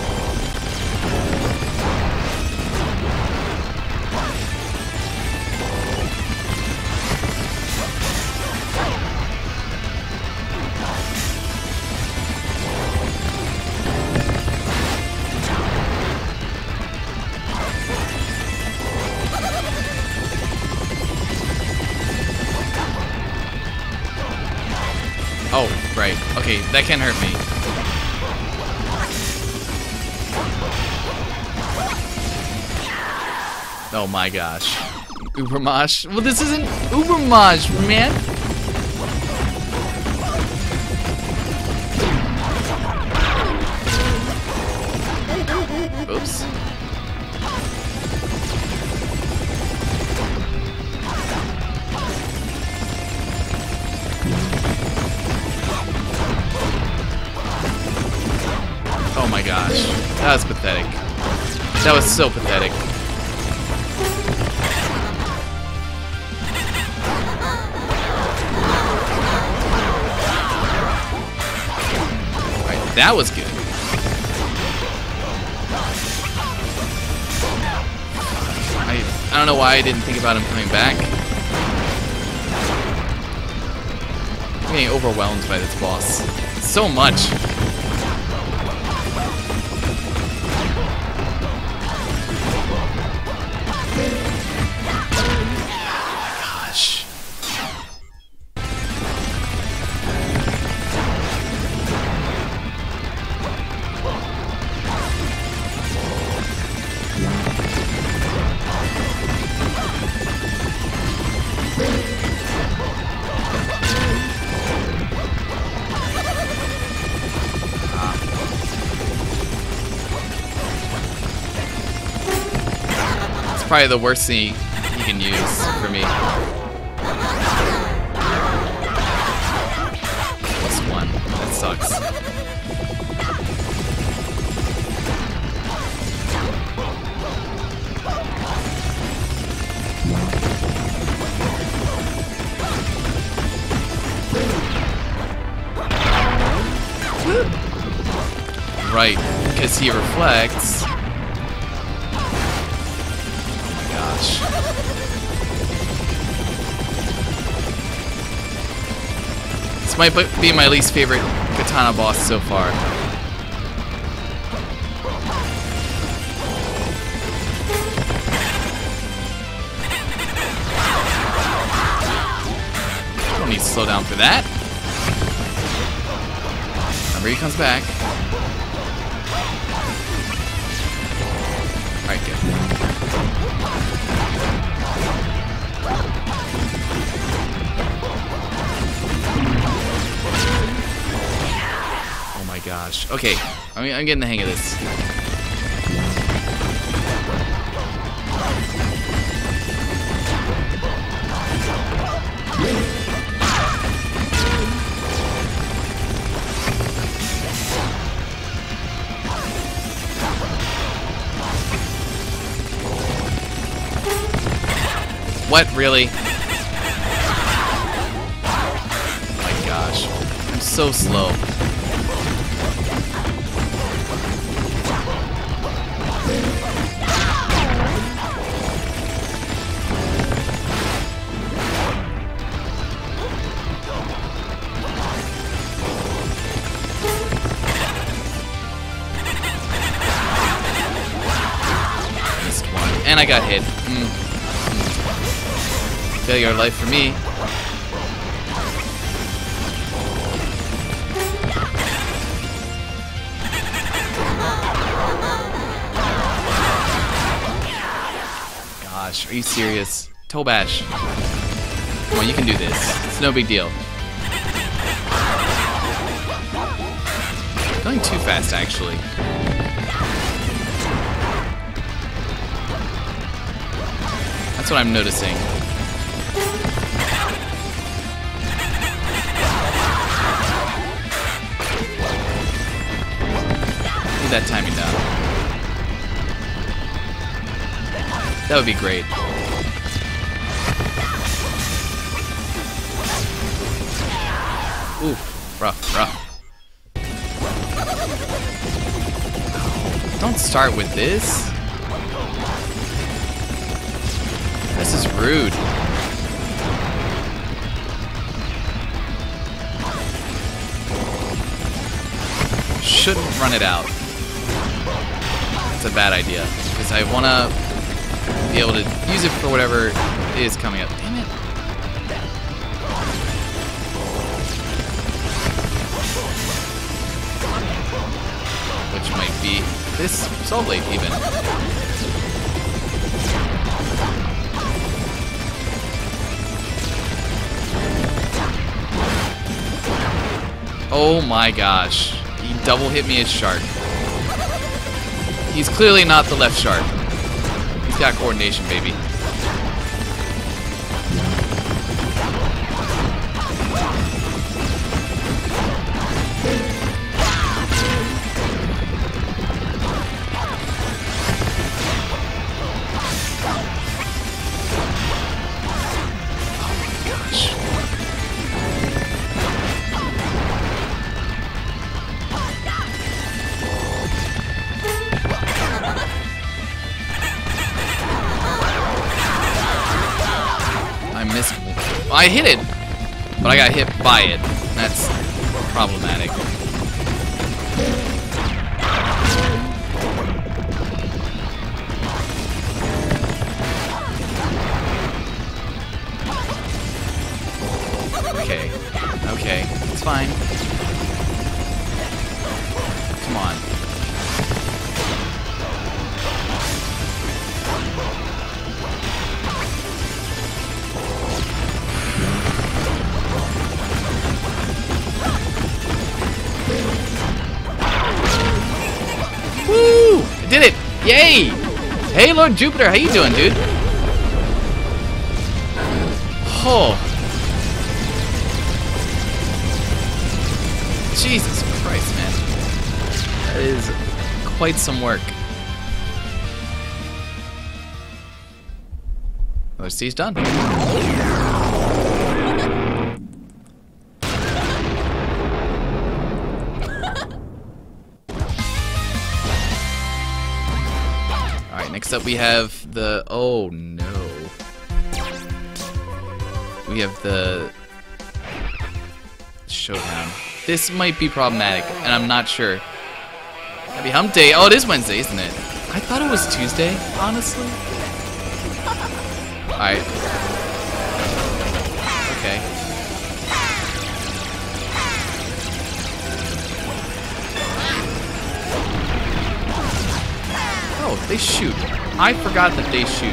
Oh, right. Okay, that can't hurt me. Oh my gosh. Ubermosh? Well, this isn't Ubermosh, man. Oops. Oh my gosh. That was pathetic. That was so pathetic. Alright, that was good. I don't know why I didn't think about him coming back. I'm getting overwhelmed by this boss. So much. Probably the worst thing you can use for me. +1. That sucks. Right, because he reflects. This might be my least favorite Katana boss so far. Don't need to slow down for that. Remember, he comes back. Alright, good. Gosh. Okay, I'm getting the hang of this. What, really? Oh my gosh. I'm so slow. Missed one. And I got hit. Failure of life for me. Gosh, are you serious? Toe bash. Come on, you can do this. It's no big deal. Going too fast, actually. That's what I'm noticing. Need that timing down. That would be great. Ooh, rough, rough. Don't start with this. This is rude. Shouldn't run it out. It's a bad idea because I want to be able to use it for whatever is coming up. Damn it. Which might be this Soul Blade even. Oh my gosh. He double hit me as shark. He's clearly not the left shark. He's got coordination, baby. I hit it, but I got hit by it. That's problematic. Okay, okay, it's fine. Come on. Woo! I did it! Yay! Hey, Lord Jupiter, how you doing, dude? Oh. Jesus Christ, man. That is quite some work. Another stage done. Next up we have the... Oh no. We have the... Showdown. This might be problematic, and I'm not sure. Happy Hump Day. Oh, it is Wednesday, isn't it? I thought it was Tuesday, honestly. Alright. Okay. Oh, they shoot. I forgot that they shoot.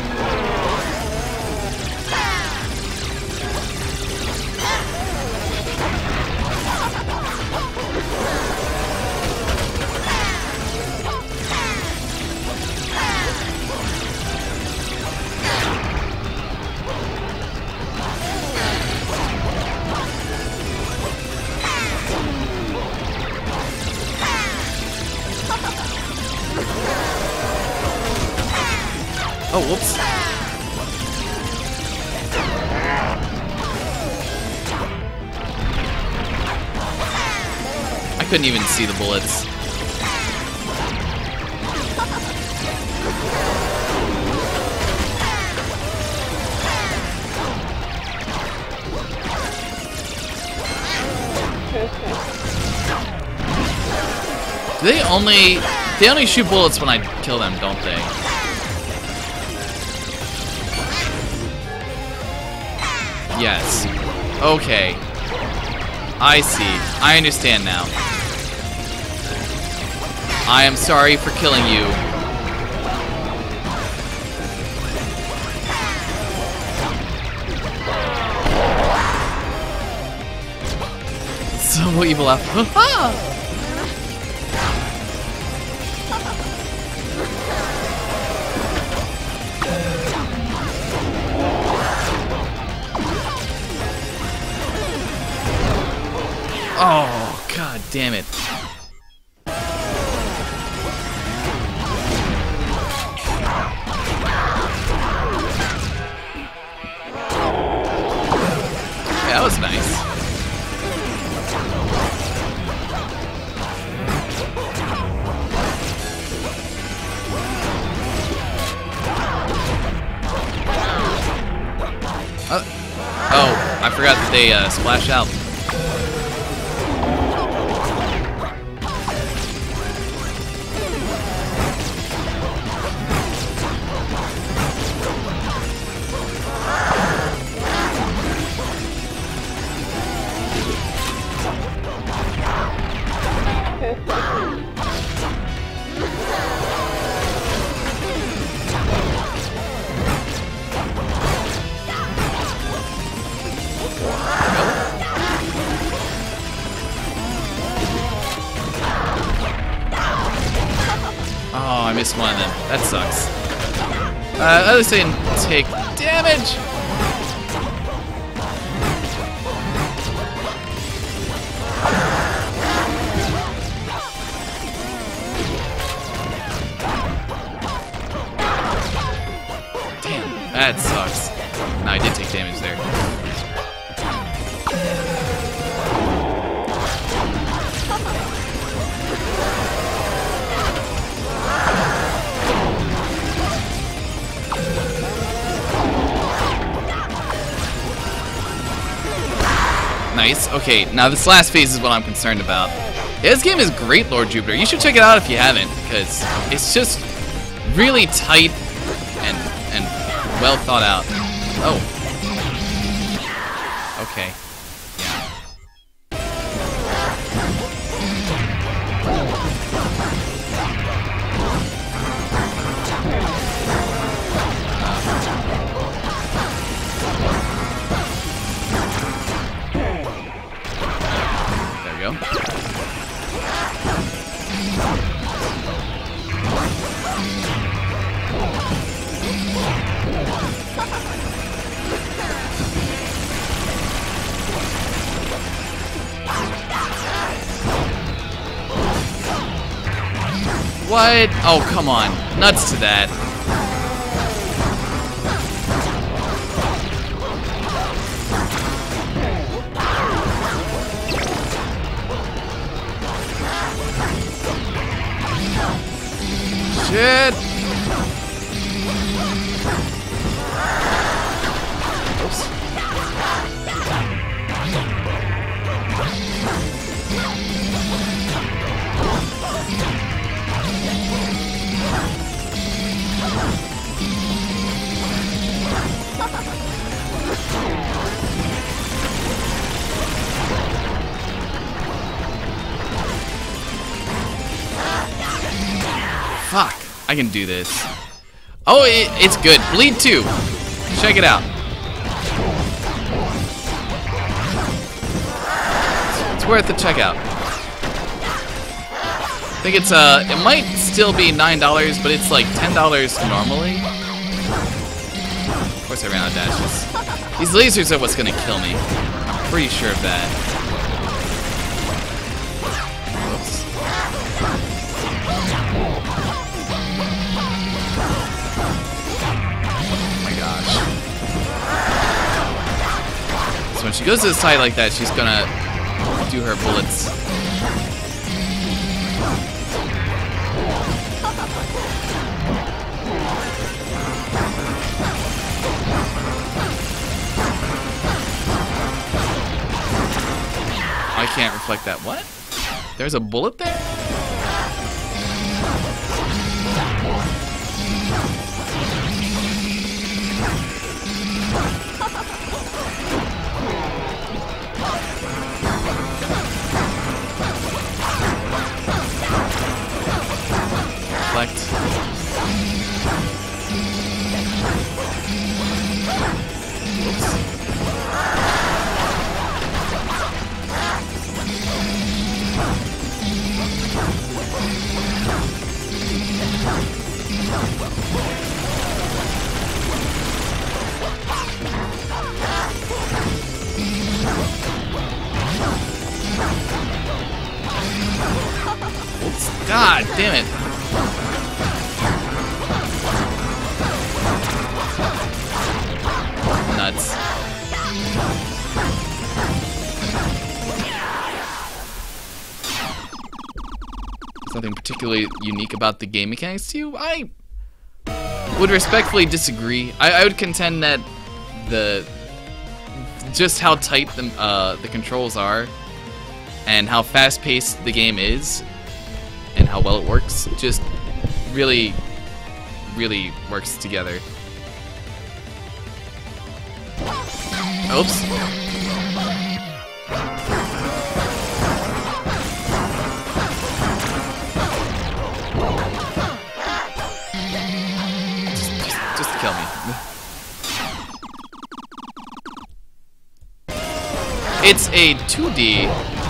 Oh, whoops. couldn't even see the bullets. They only shoot bullets when I kill them, don't they? Yes. Okay. I see. I understand now. I am sorry for killing you. So evil after. Oh, god damn it. Yeah, that was nice. Oh, I forgot that they splash out. Oh, I missed one of them. That sucks. At least I didn't take damage. Damn, that sucks. No, I did take damage there. Nice. Okay, now this last phase is what I'm concerned about. Yeah, this game is great, Lord Jupiter. You should check it out if you haven't, because it's just really tight and well thought out. Oh. Okay. What? Oh, come on. Nuts to that. Shit. Oops. Fuck, I can do this. Oh, it's good. Bleed 2. Check it out. It's worth the checkout. I think it's it might still be $9, but it's like $10 normally. Of course, I ran out of dashes. These lasers are what's gonna kill me. I'm pretty sure of that. When she goes to the side like that, she's gonna do her bullets. deflect that. What? There's a bullet there? Deflect. God damn it. Nuts. Something particularly unique about the game mechanics to you? I would respectfully disagree. I would contend that just how tight the controls are and how fast-paced the game is and how well it works just really, really works together. Oops. Just to kill me. It's a 2D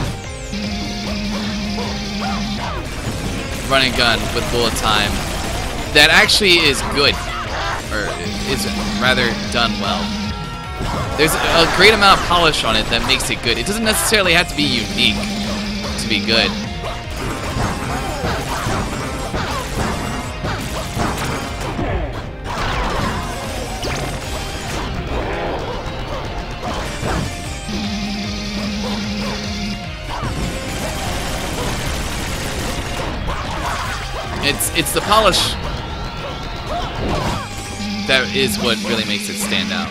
run and gun with bullet time that actually is good, or is rather done well. There's a great amount of polish on it that makes it good. It doesn't necessarily have to be unique to be good. It's the polish that is what really makes it stand out.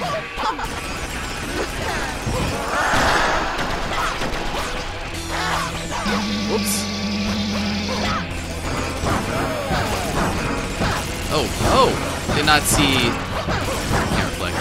Whoops. Oh, did not see. Can't reflect.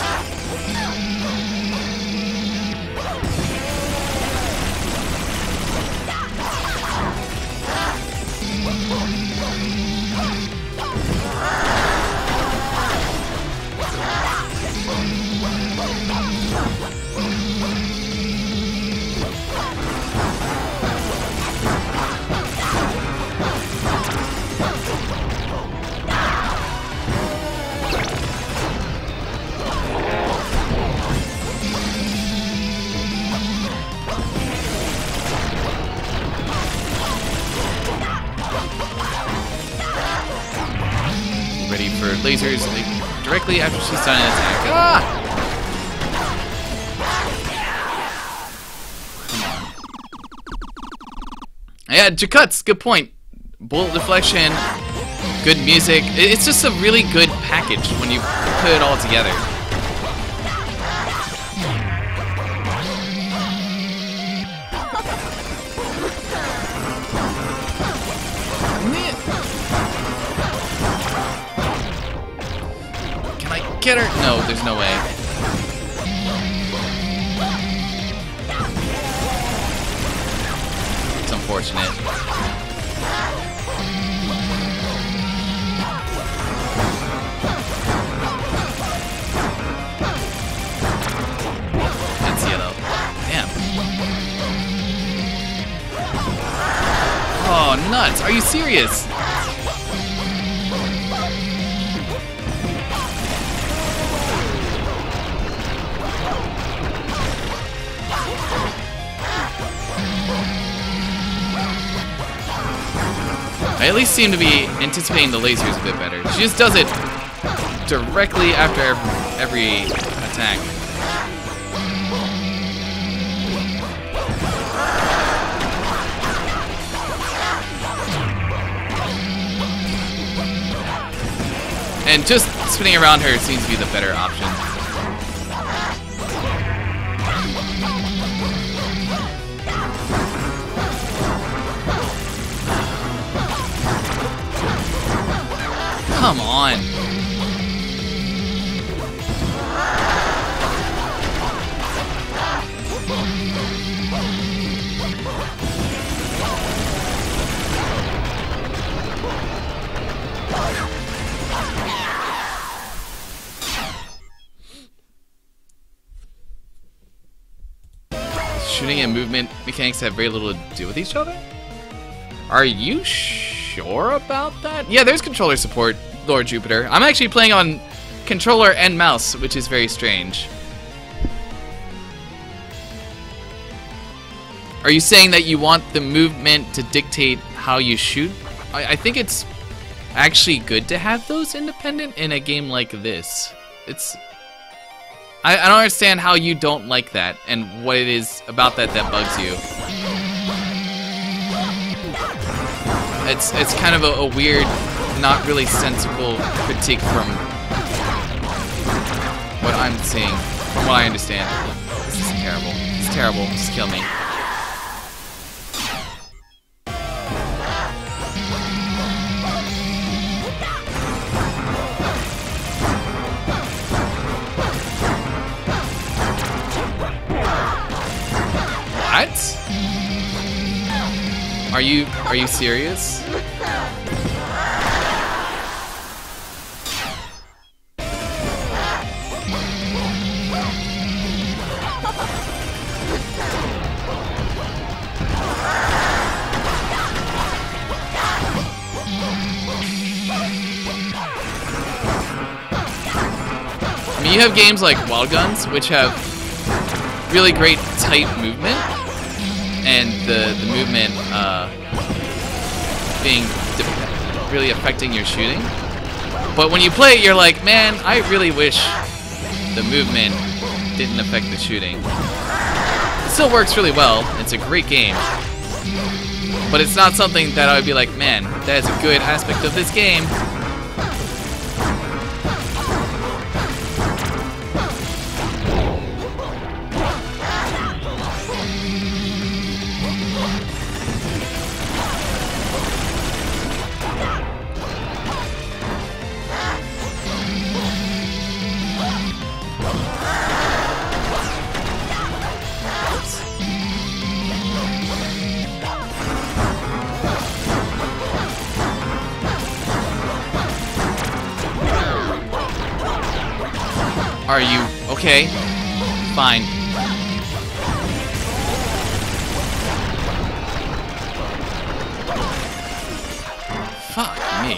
Ready for lasers like, directly after she's done an attack. Ah! Yeah, Jacuts, good point. Bullet deflection, good music. It's just a really good package when you put it all together. Can I get her? No, there's no way. It's unfortunate. That's yellow. Damn. Oh, nuts. Are you serious? I at least seem to be anticipating the lasers a bit better. She just does it directly after every attack. And just spinning around her seems to be the better option. come on. Shooting and movement mechanics have very little to do with each other? Are you sure about that? Yeah, there's controller support, Lord Jupiter. I'm actually playing on controller and mouse, which is very strange. Are you saying that you want the movement to dictate how you shoot? I think it's actually good to have those independent in a game like this. I don't understand how you don't like that and what it is about that that bugs you. It's kind of a weird, not really sensible critique from what I'm seeing, from what I understand. This is terrible. It's terrible. Just kill me. What? Are you serious? I mean, you have games like Wild Guns, which have really great tight movement, and the movement being really affecting your shooting. But when you play it, you're like, man, I really wish the movement didn't affect the shooting. It still works really well. It's a great game. But it's not something that I would be like, man, that is a good aspect of this game. Are you okay? Fine. Fuck me.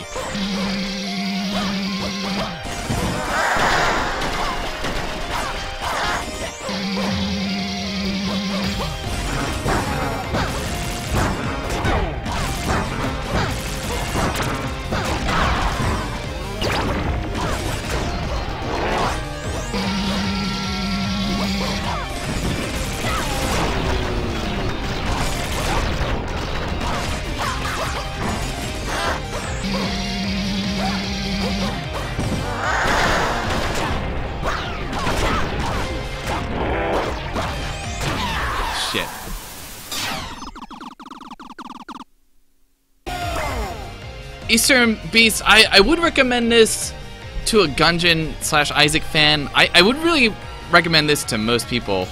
Shit. Eastern Beast, I would recommend this to a Gungeon / Isaac fan. I would really recommend this to most people.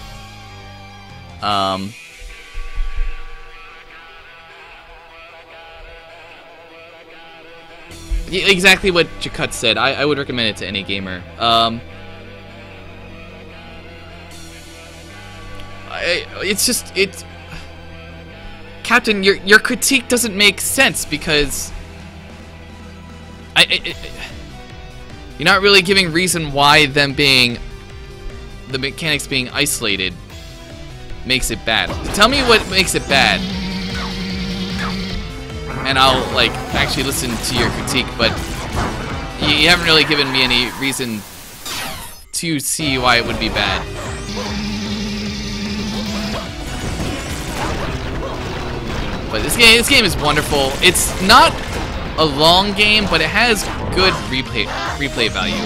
Exactly what Jakut said. I would recommend it to any gamer. It's Captain, your critique doesn't make sense because you're not really giving reason why the mechanics being isolated makes it bad. Tell me what makes it bad, and I'll like actually listen to your critique. But you haven't really given me any reason to see why it would be bad. But this game is wonderful. It's not a long game, but it has good replay value.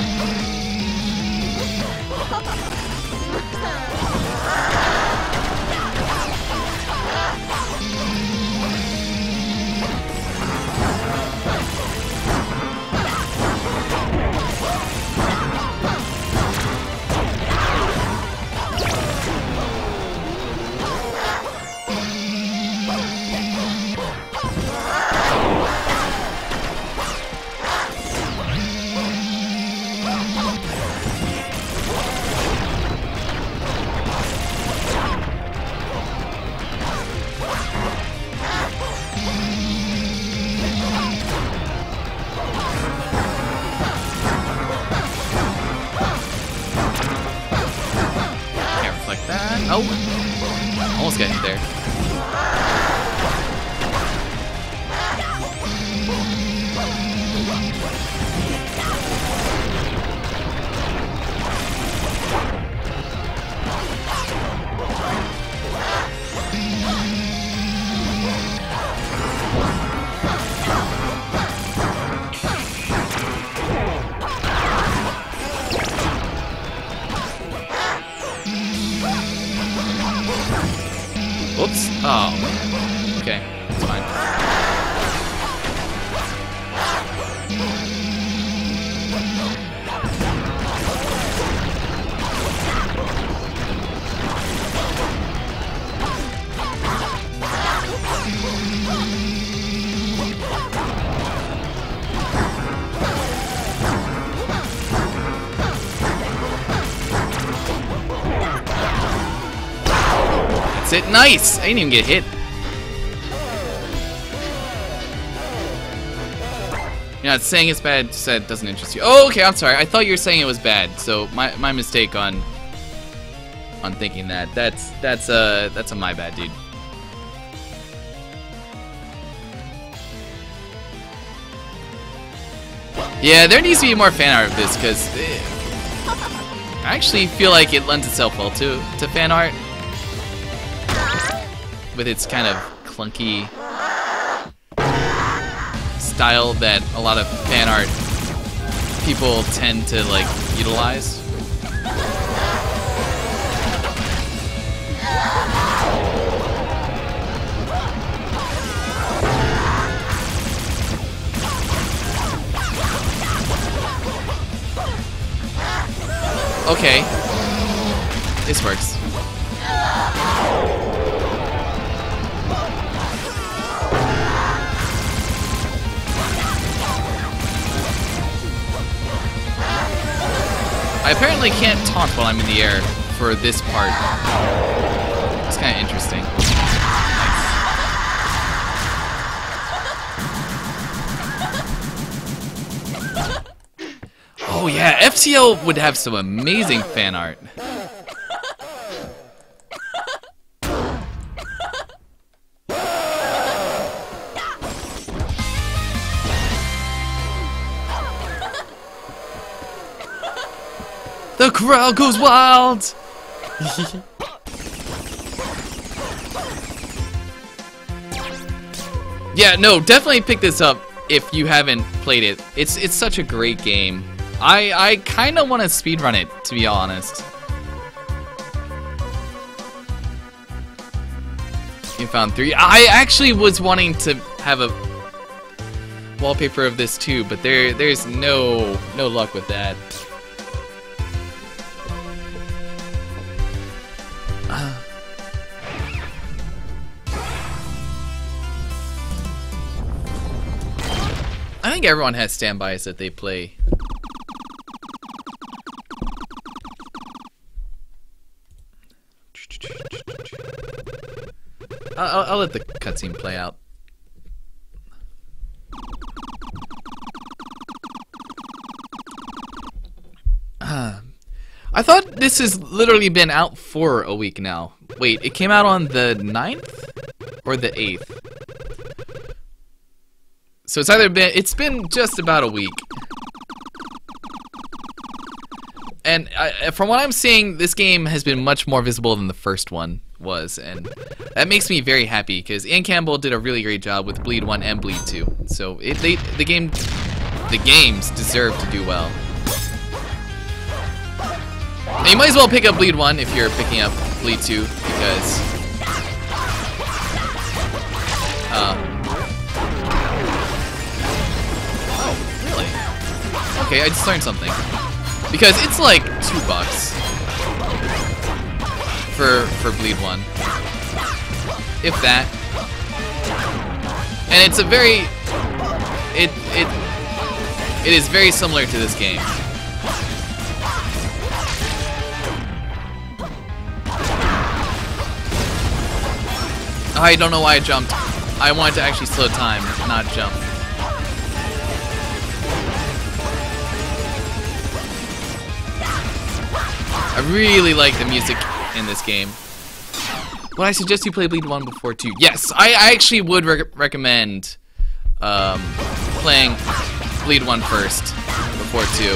almost getting there. Whoops. Oh, man. Okay, it's fine. That's it. Nice! I didn't even get hit. You're not saying it's bad, just that it doesn't interest you. Oh, okay, I'm sorry. I thought you were saying it was bad. So my mistake on thinking that. That's a my bad, dude. Yeah, there needs to be more fan art of this because I actually feel like it lends itself well to fan art. With its kind of clunky style that a lot of fan art people tend to like utilize. Okay, this works. I apparently can't taunt while I'm in the air for this part. It's kind of interesting. Oh yeah, FTL would have some amazing fan art. The crowd goes wild! Yeah, no, definitely pick this up if you haven't played it. It's such a great game. I kind of want to speedrun it, to be honest. You found 3. I actually was wanting to have a wallpaper of this too, but there's no luck with that. I think everyone has standbys that they play. I'll let the cutscene play out. I thought this has literally been out for a week now. Wait, it came out on the 9th or the 8th? So it's been just about a week. And from what I'm seeing, this game has been much more visible than the first one was, and that makes me very happy because Ian Campbell did a really great job with Bleed 1 and Bleed 2. So the games deserve to do well. And you might as well pick up Bleed 1 if you're picking up Bleed 2 because oh, really? Okay, I just learned something. Because it's like $2 for Bleed 1. If that. And it's a very it is very similar to this game. I don't know why I jumped. I wanted to actually slow time, not jump. I really like the music in this game. Would I suggest you play Bleed 1 before 2? Yes, I actually would recommend playing Bleed 1 first before 2.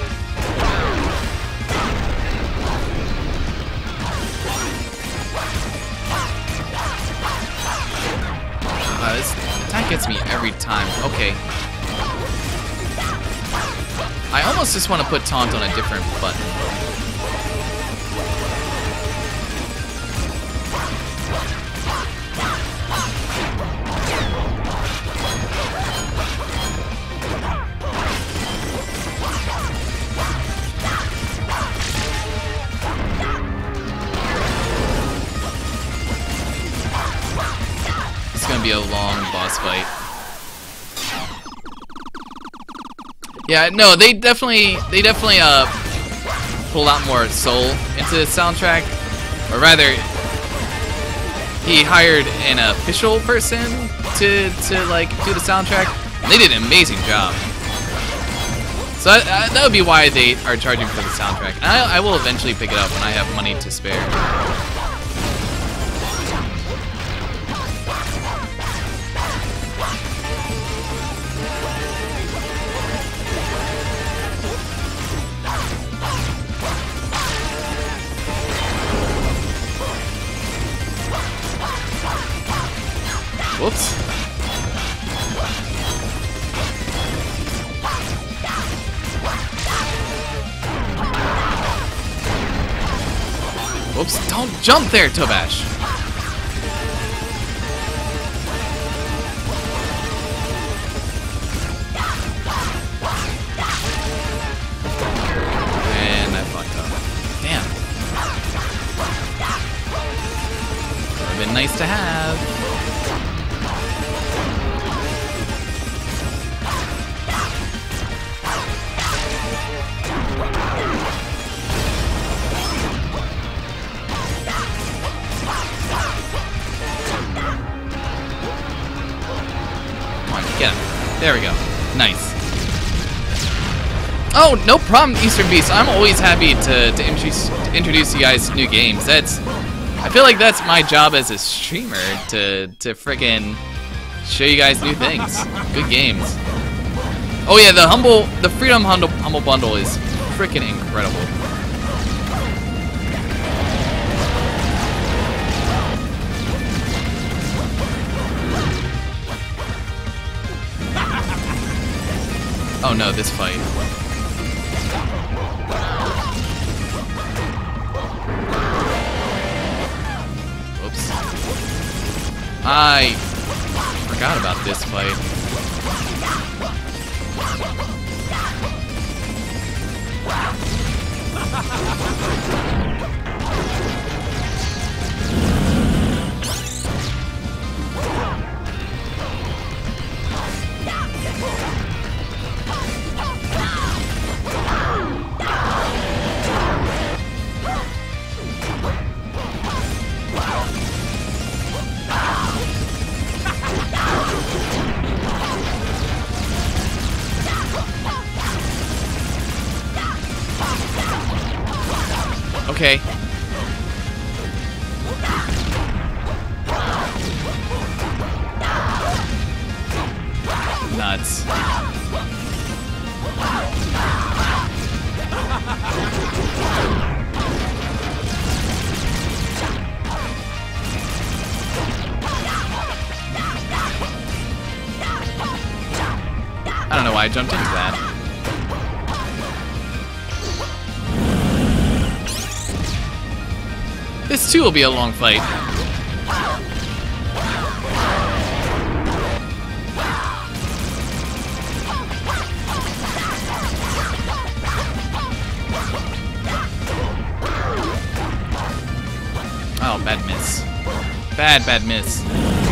This attack gets me every time. Okay. I almost just want to put taunt on a different button. It's gonna be a long boss fight. Yeah, no, they definitely put a lot more soul into the soundtrack, or rather, he hired an official person to like do the soundtrack. They did an amazing job. So that would be why they are charging for the soundtrack. And I will eventually pick it up when I have money to spare. Whoops. Whoops, don't jump there, Tobash. And I fucked up. Damn. Would have been nice to have. Get him. There we go. Nice. Oh, no problem, Eastern Beast. I'm always happy to introduce you guys to new games. I feel like that's my job as a streamer to frickin' show you guys new things. Good games. Oh yeah, the Freedom Humble Bundle is frickin' incredible. Oh no, this fight. Whoops. I forgot about this fight. Okay. Nuts. I don't know why I jumped into that. This too will be a long fight. Oh, bad miss. Bad miss.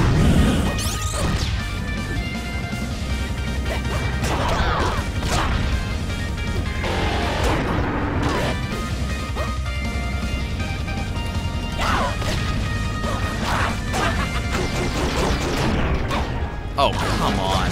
Oh, come on.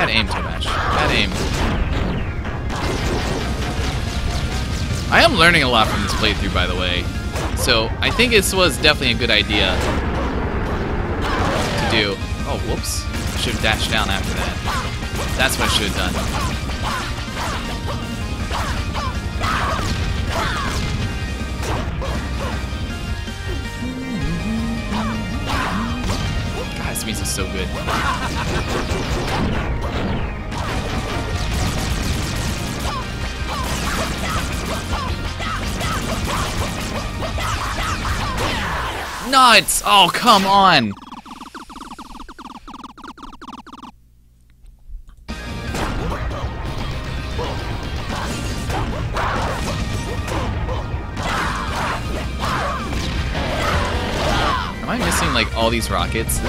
Bad aim, Tobash. Bad aim. I am learning a lot from this playthrough, by the way. So, I think this was definitely a good idea to do. Oh, whoops. I should have dashed down after that. That's what I should have done. God, this music's so good. Nuts! Oh, come on! Am I missing, like, all these rockets?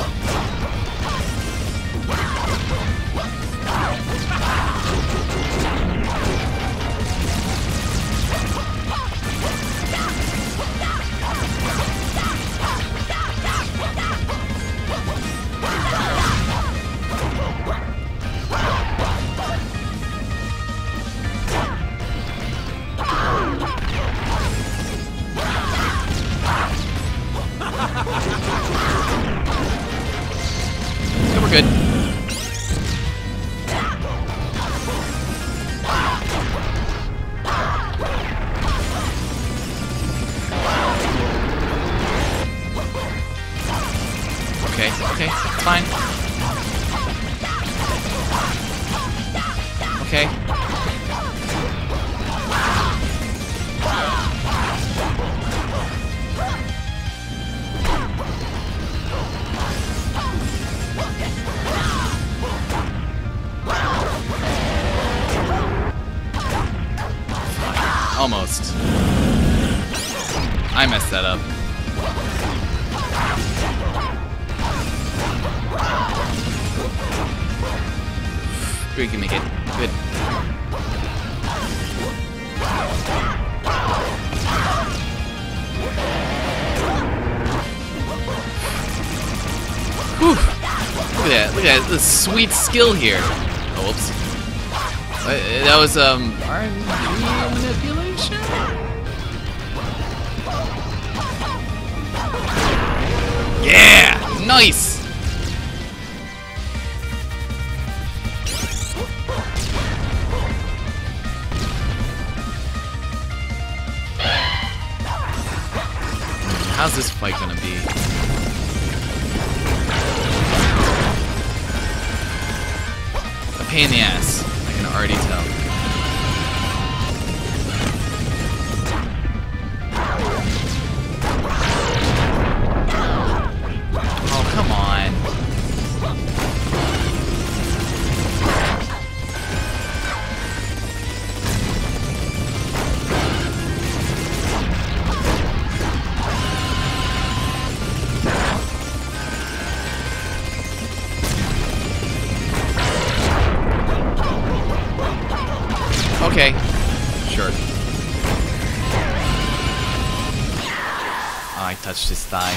Okay, we're good. Okay, it's fine. Okay. Almost. I messed that up. We can make it. Good. Whew. Look at that. This sweet skill here. Oh, whoops. That was, RNG manipulation? Yeah! Nice! How's this fight gonna be? A pain in the ass. I can already tell. Oh, come on. Okay, sure. Oh, I touched his thigh.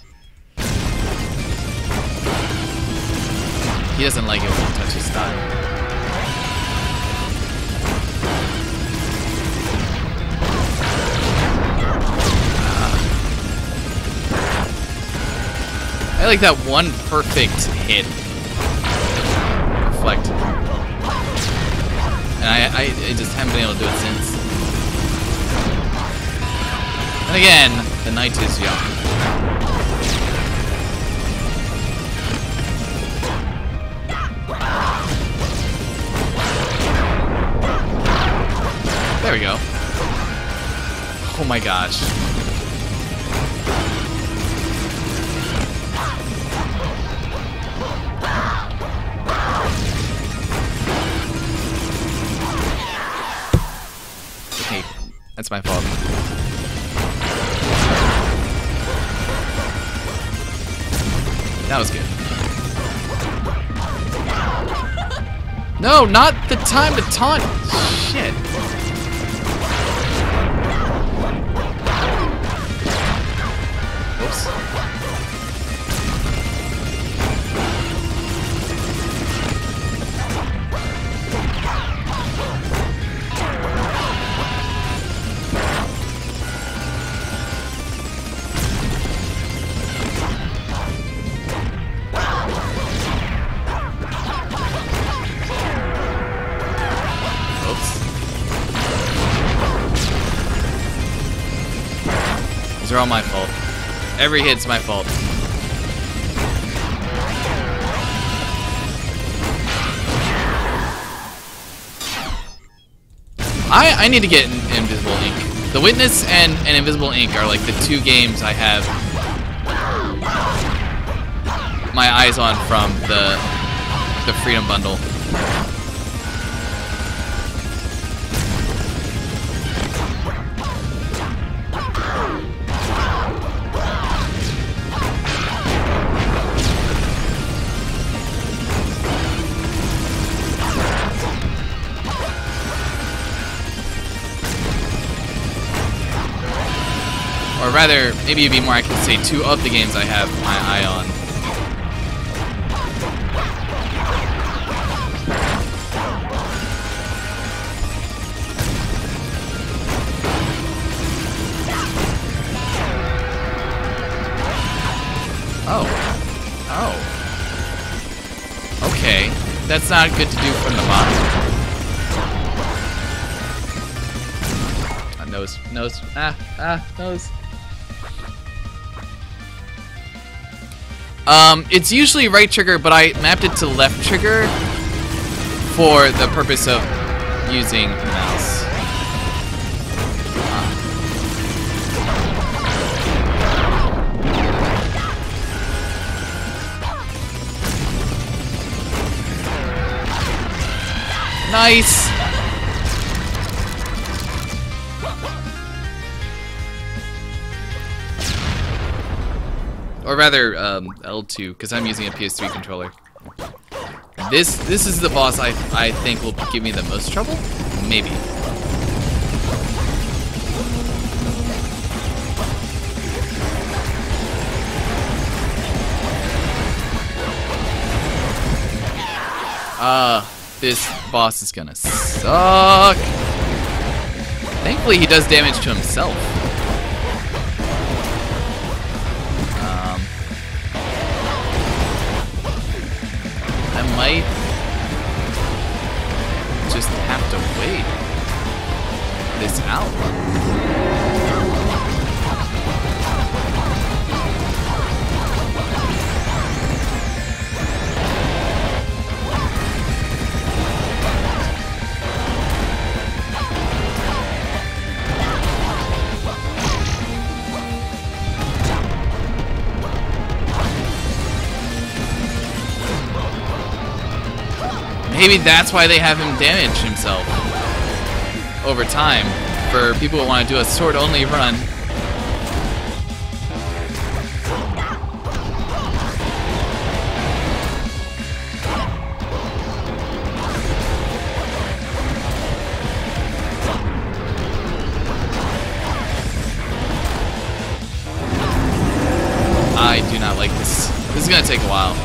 He doesn't like it when you touch his thigh. I like that one perfect hit. Reflect. And I just haven't been able to do it since. And again, the night is young. There we go. Oh my gosh. That's my fault. That was good. No, not the time to taunt. Shit. Whoops. are all my fault. Every hit's my fault. I need to get Invisible Ink. The Witness and Invisible Ink are like the two games I have my eyes on from the Freedom Bundle. Or rather, maybe it'd be more accurate to say two of the games I have my eye on. Oh. Oh. Okay. That's not good to do from the bottom. Nose. Nose. Nose. It's usually right trigger, but I mapped it to left trigger for the purpose of using mouse. Nice! Or rather, L2, because I'm using a PS3 controller. This is the boss I think will give me the most trouble? Maybe. This boss is gonna suck. Thankfully, he does damage to himself. I might just have to wait this out. Maybe that's why they have him damage himself over time, for people who want to do a sword-only run. I do not like this. This is gonna take a while.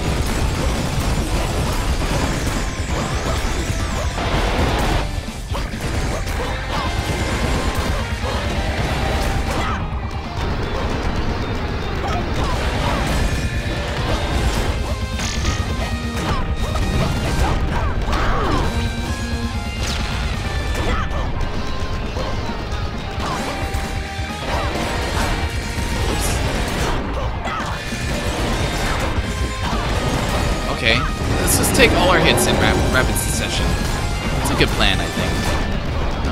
Okay, let's just take all our hits in rapid succession. It's a good plan, I think. Oh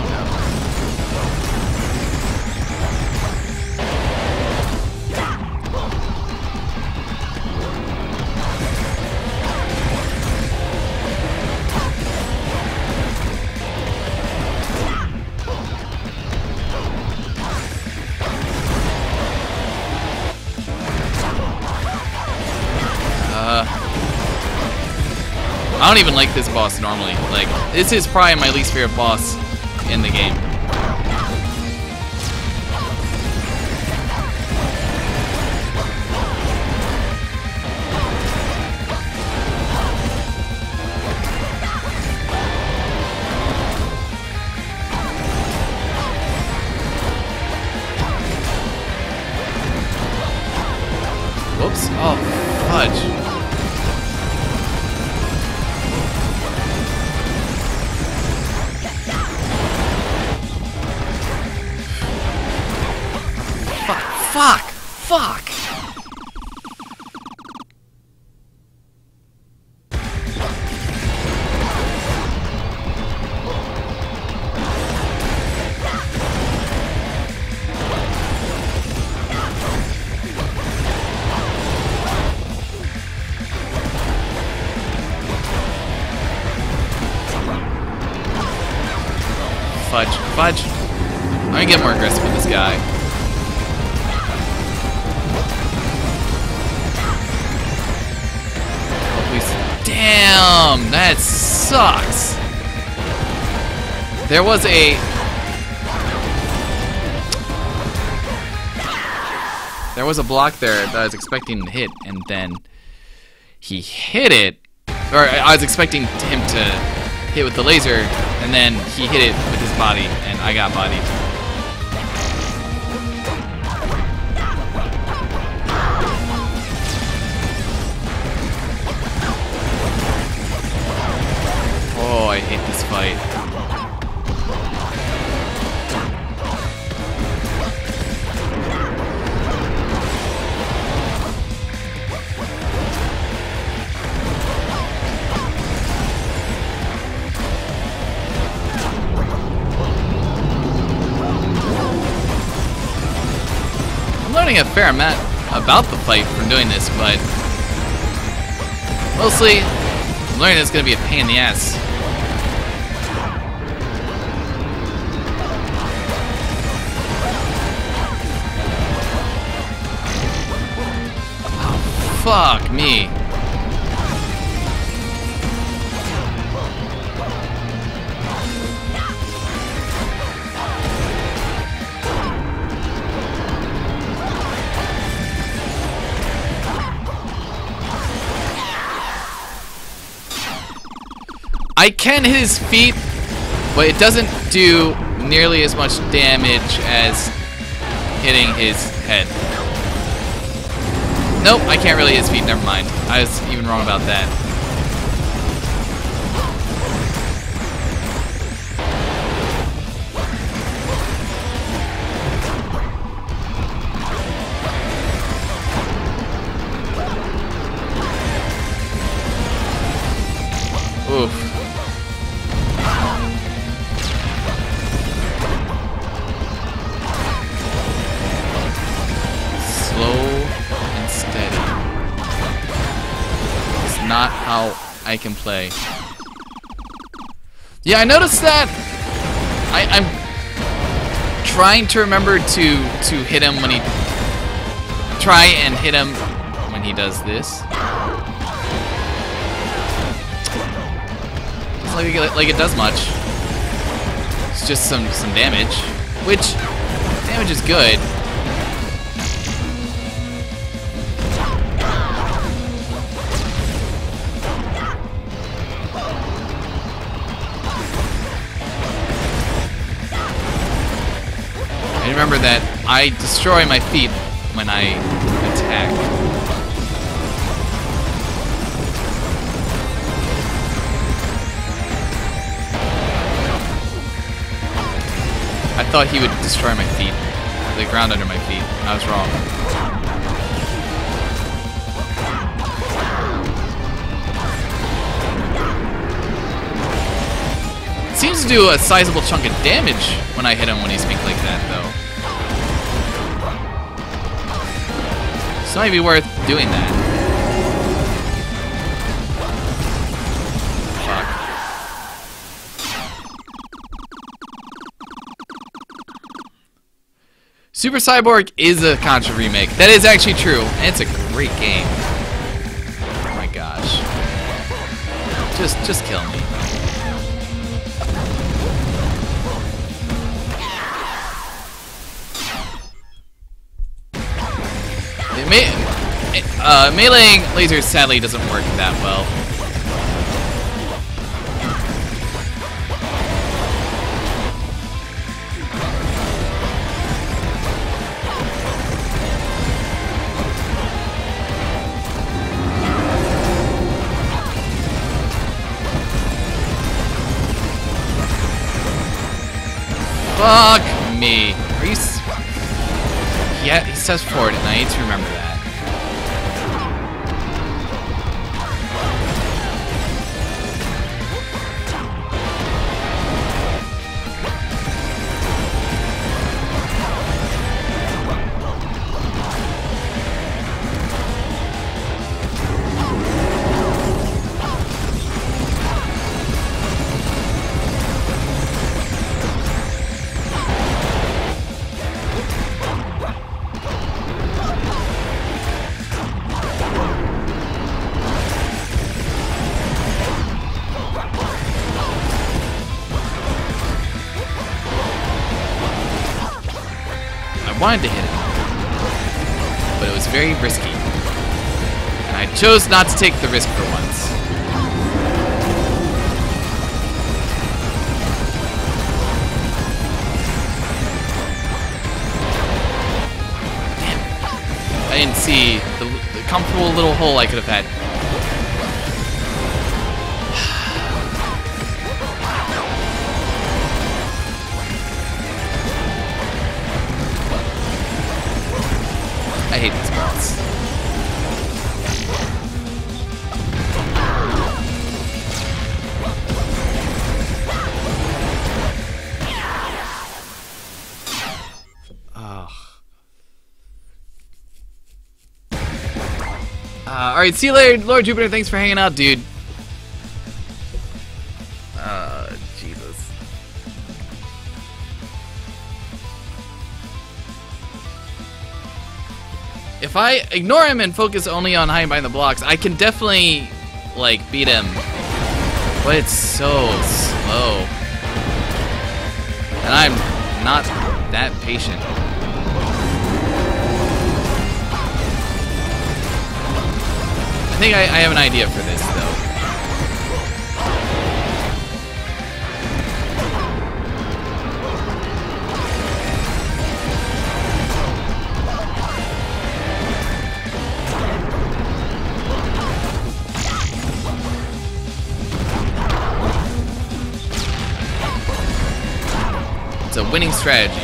I don't even like this boss normally. Like, this is probably my least favorite boss in the game. Whoops. Oh, fudge. fudge, fudge. I'm gonna get more aggressive with this guy. Oh, please. Damn, that sucks. There was a... There was a block there that I was expecting to hit, and then he hit it, or I was expecting him to hit with the laser, and then he hit it with his body, and I got bodied. Oh, I hate this fight. A fair amount about the fight from doing this, but mostly I'm learning it's gonna be a pain in the ass. Oh, fuck me. I can hit his feet, but it doesn't do nearly as much damage as hitting his head. Nope, I can't really hit his feet, never mind. I was even wrong about that. Oof. Not how I can play. Yeah, I noticed that. I'm trying to remember to hit him when he try and hit him when he does this. Doesn't like it does much. It's just some damage, which damage is good. Remember that I destroy my feet when I attack. I thought he would destroy my feet, the ground under my feet. I was wrong. It seems to do a sizable chunk of damage when I hit him when he's pink like that, though. So it might be worth doing that. Fuck. Super Cyborg is a Contra remake. That is actually true, and it's a great game. Oh my gosh. Just kill me. Meleeing lasers sadly doesn't work that well. Fuck me. Are you yeah, he says forward, and I need to remember that. wanted to hit it, but it was very risky. And I chose not to take the risk for once. Damn it. I didn't see the comfortable little hole I could have had. I hate these balls. Alright, see you later, Lord Jupiter. Thanks for hanging out, dude. Jesus. If I ignore him and focus only on hiding behind the blocks, I can definitely, like, beat him. But it's so slow. And I'm not that patient. I think I have an idea for this, though. It's a winning strategy.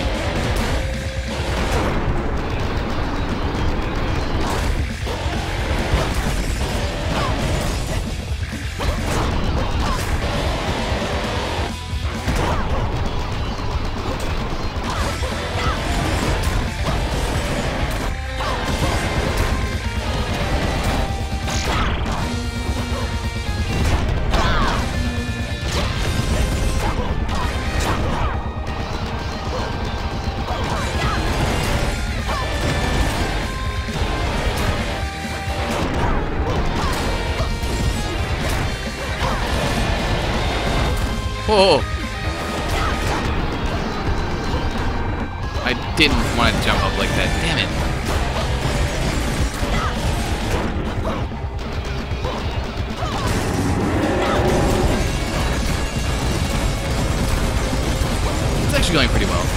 Whoa! I didn't want to jump up like that. Damn it. It's actually going pretty well.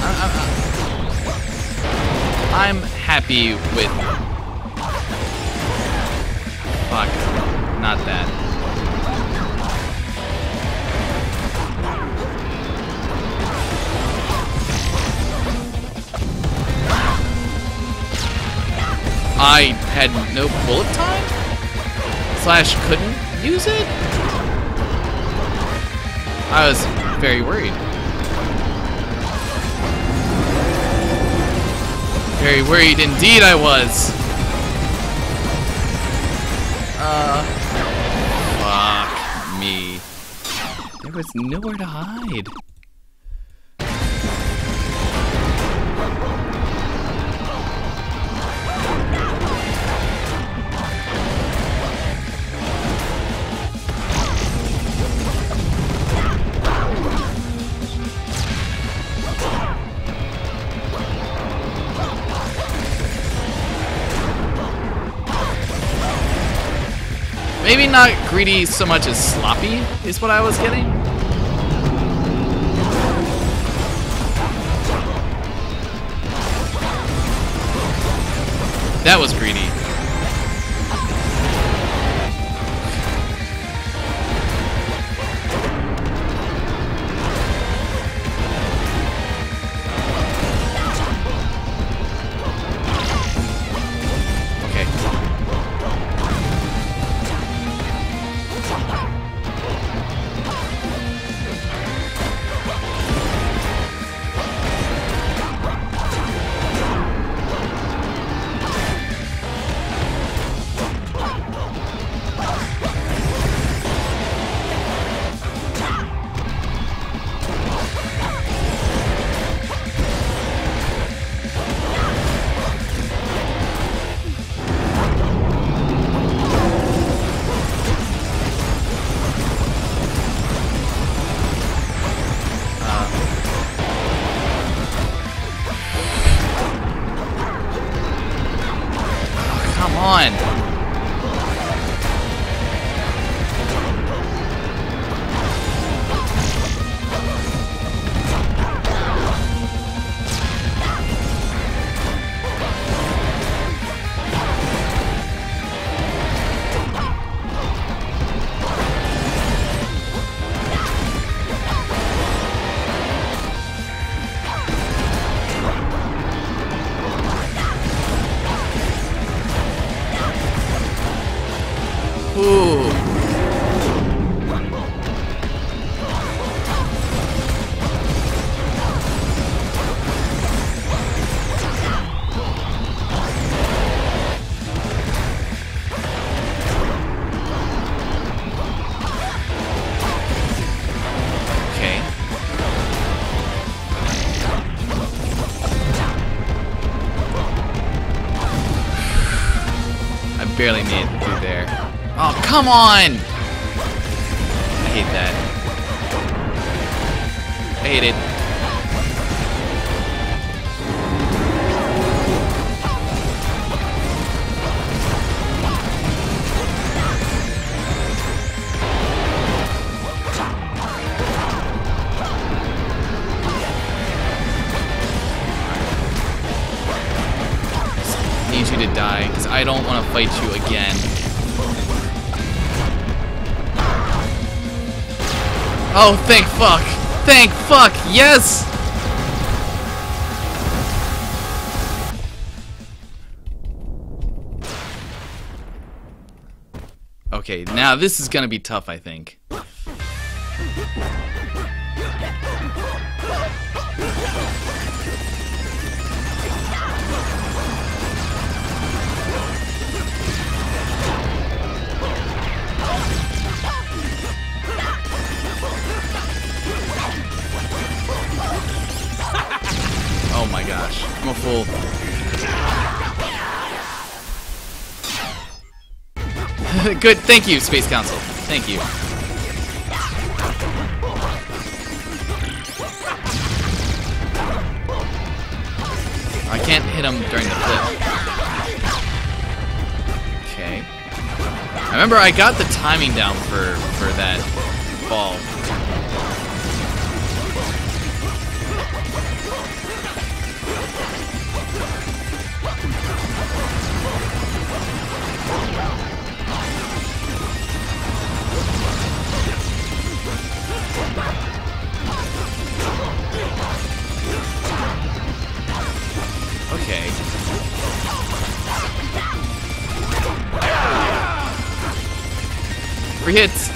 I'm happy with... Fuck. Not that. I had no bullet time? / couldn't use it? I was very worried. Very worried indeed I was. Fuck me. There was nowhere to hide. Maybe not greedy so much as sloppy is what I was getting. That was greedy. on. Ooh. Okay. I barely made it through there. Oh, come on! I hate that. I hate it. I need you to die, because I don't want to fight you again. Oh, thank fuck! Thank fuck! Yes! Okay, now this is gonna be tough, I think. Oh my gosh, I'm a fool. Good, thank you, Space Council. Thank you. I can't hit him during the flip. Okay. I remember I got the timing down for that ball. Okay. Free hits.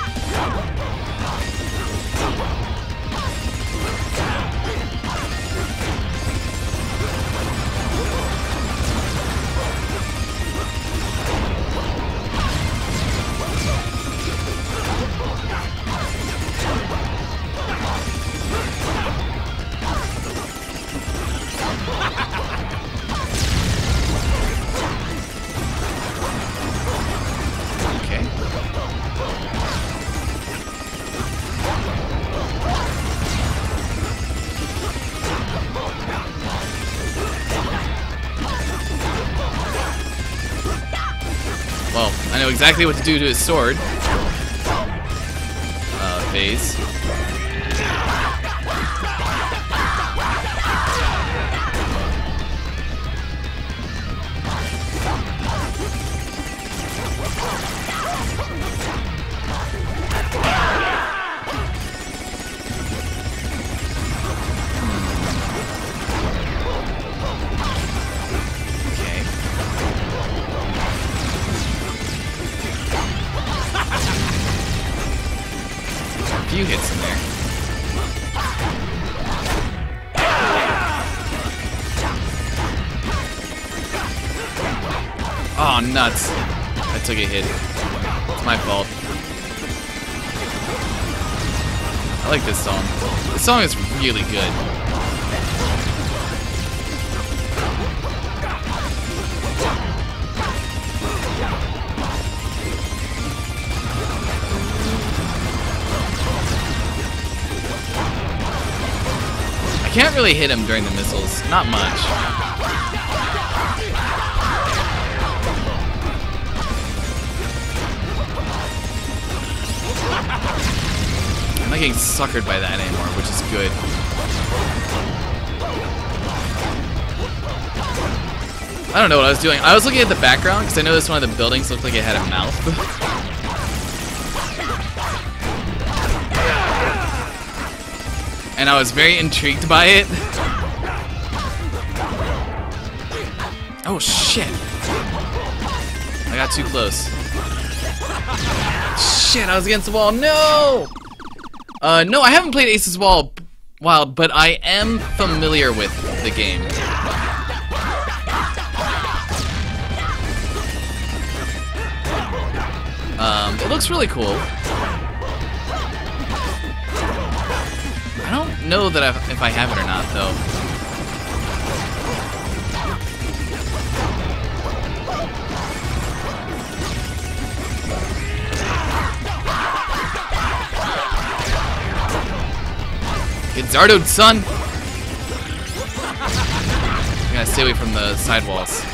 Well, I know exactly what to do to his sword. Phase. Few hits in there. Oh, nuts. I took a hit. It's my fault. I like this song. This song is really good. I can't really hit him during the missiles. Not much. getting suckered by that anymore, which is good. I don't know what I was doing. I was looking at the background because I noticed one of the buildings looked like it had a mouth. And I was very intrigued by it. Oh shit. I got too close. Shit, I was against the wall. No! No, I haven't played Ace's Wild, but I am familiar with the game. It looks really cool. I don't know that if I have it or not, though. Get Zardoed, son! I gotta stay away from the sidewalls.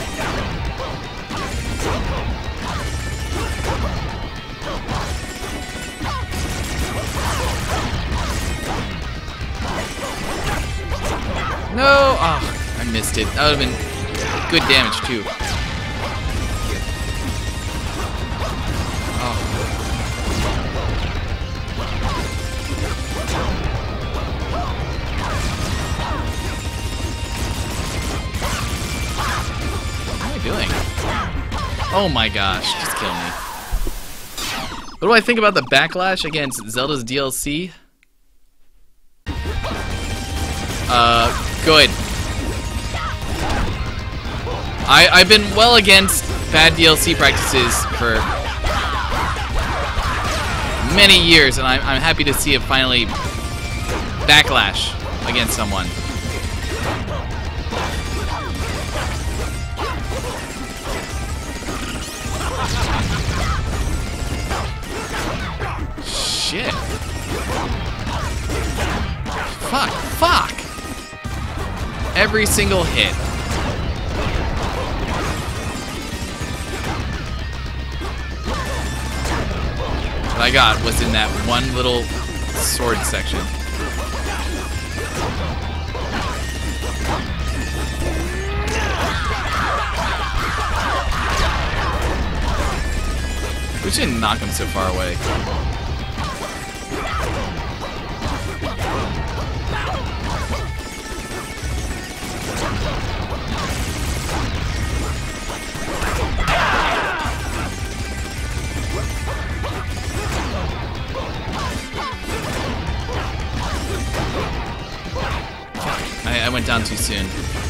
No! Oh, I missed it. That would have been good damage, too. Oh. What am I doing? Oh my gosh, just kill me. What do I think about the backlash against Zelda's DLC? Good. I've been well against bad DLC practices for many years, and I'm happy to see it finally backlash against someone. Shit. Fuck. Every single hit. What I got was in that one little sword section. We shouldn't knock him so far away. I went down too soon.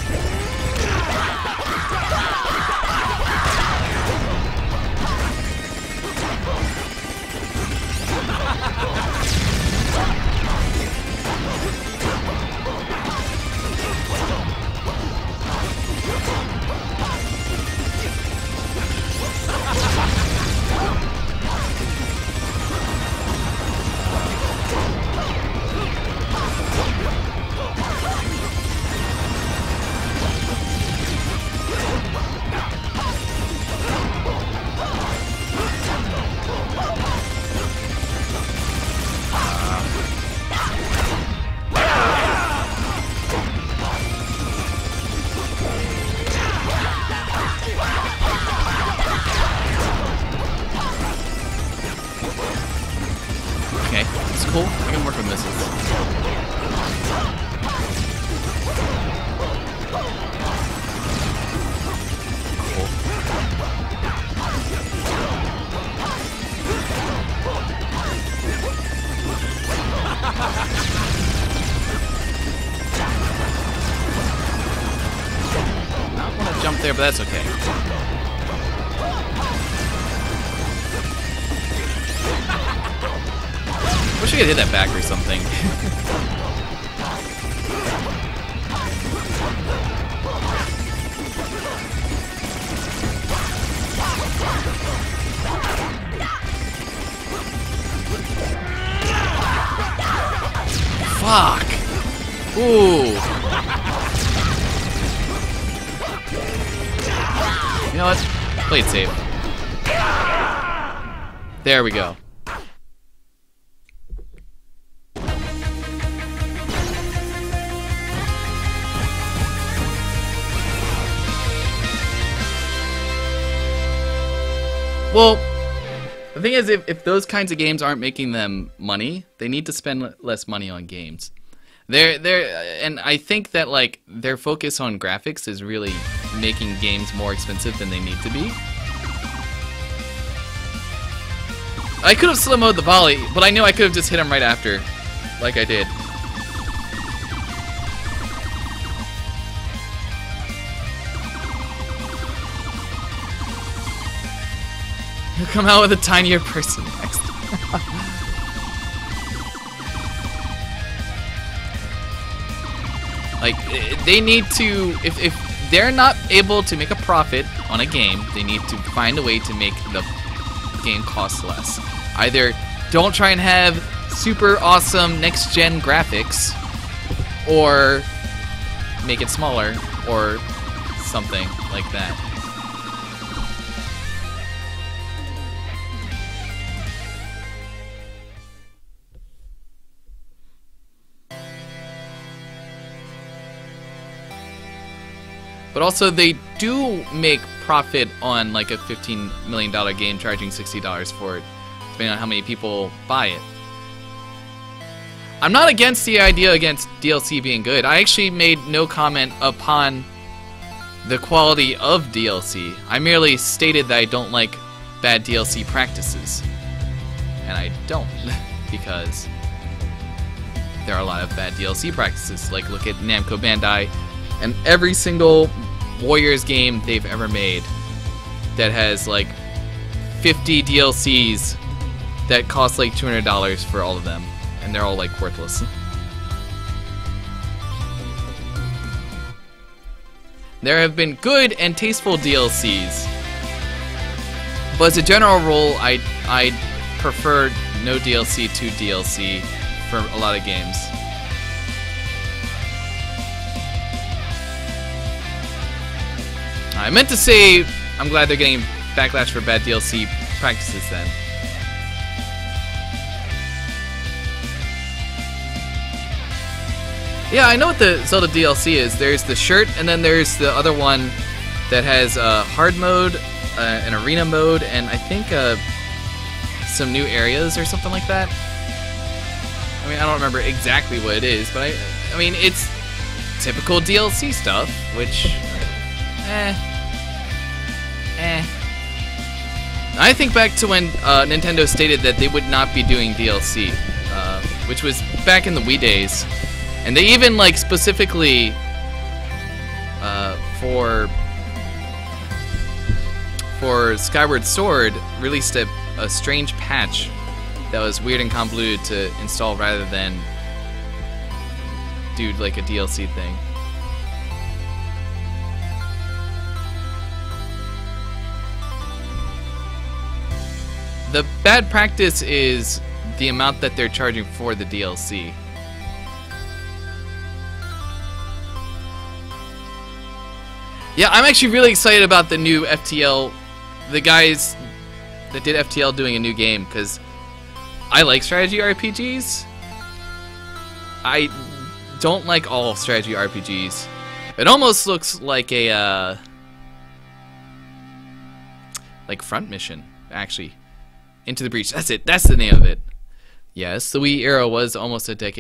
Okay, it's cool. I can work with missiles. Cool. I don't want to jump there, but that's okay. Wish I could hit that back or something. Fuck. Ooh. You know what? Play it safe. There we go. Well, the thing is, if those kinds of games aren't making them money, they need to spend less money on games. And I think that like their focus on graphics is really making games more expensive than they need to be. I could have slow mode the volley, but I knew I could have just hit him right after, like I did. He'll come out with a tinier person next. Like, they need to, if they're not able to make a profit on a game, they need to find a way to make the game cost less. Either don't try and have super awesome next-gen graphics, or make it smaller, or something like that. But also, they do make profit on like a $15 million game, charging $60 for it, depending on how many people buy it. I'm not against the idea against DLC being good. I actually made no comment upon the quality of DLC. I merely stated that I don't like bad DLC practices. And I don't, because there are a lot of bad DLC practices. Like, look at Namco Bandai and every single Warriors game they've ever made that has like 50 DLCs that cost like $200 for all of them, and they're all like worthless. There have been good and tasteful DLCs, but as a general rule, I prefer no DLC to DLC for a lot of games. I meant to say I'm glad they're getting backlash for bad DLC practices then. Yeah, I know what the Zelda DLC is. There's the shirt, and then there's the other one that has hard mode, an arena mode, and I think some new areas or something like that. I mean, I don't remember exactly what it is, but I mean, it's typical DLC stuff, which, I think back to when Nintendo stated that they would not be doing DLC, which was back in the Wii days, and they even like specifically for Skyward Sword released a strange patch that was weird and convoluted to install rather than do like a DLC thing. The bad practice is the amount that they're charging for the DLC. Yeah, I'm actually really excited about the new FTL, the guys that did FTL doing a new game, because I like strategy RPGs. I don't like all strategy RPGs. It almost looks like a like Front Mission, actually. Into the Breach. That's it. That's the name of it. Yes, the Wii era was almost a decade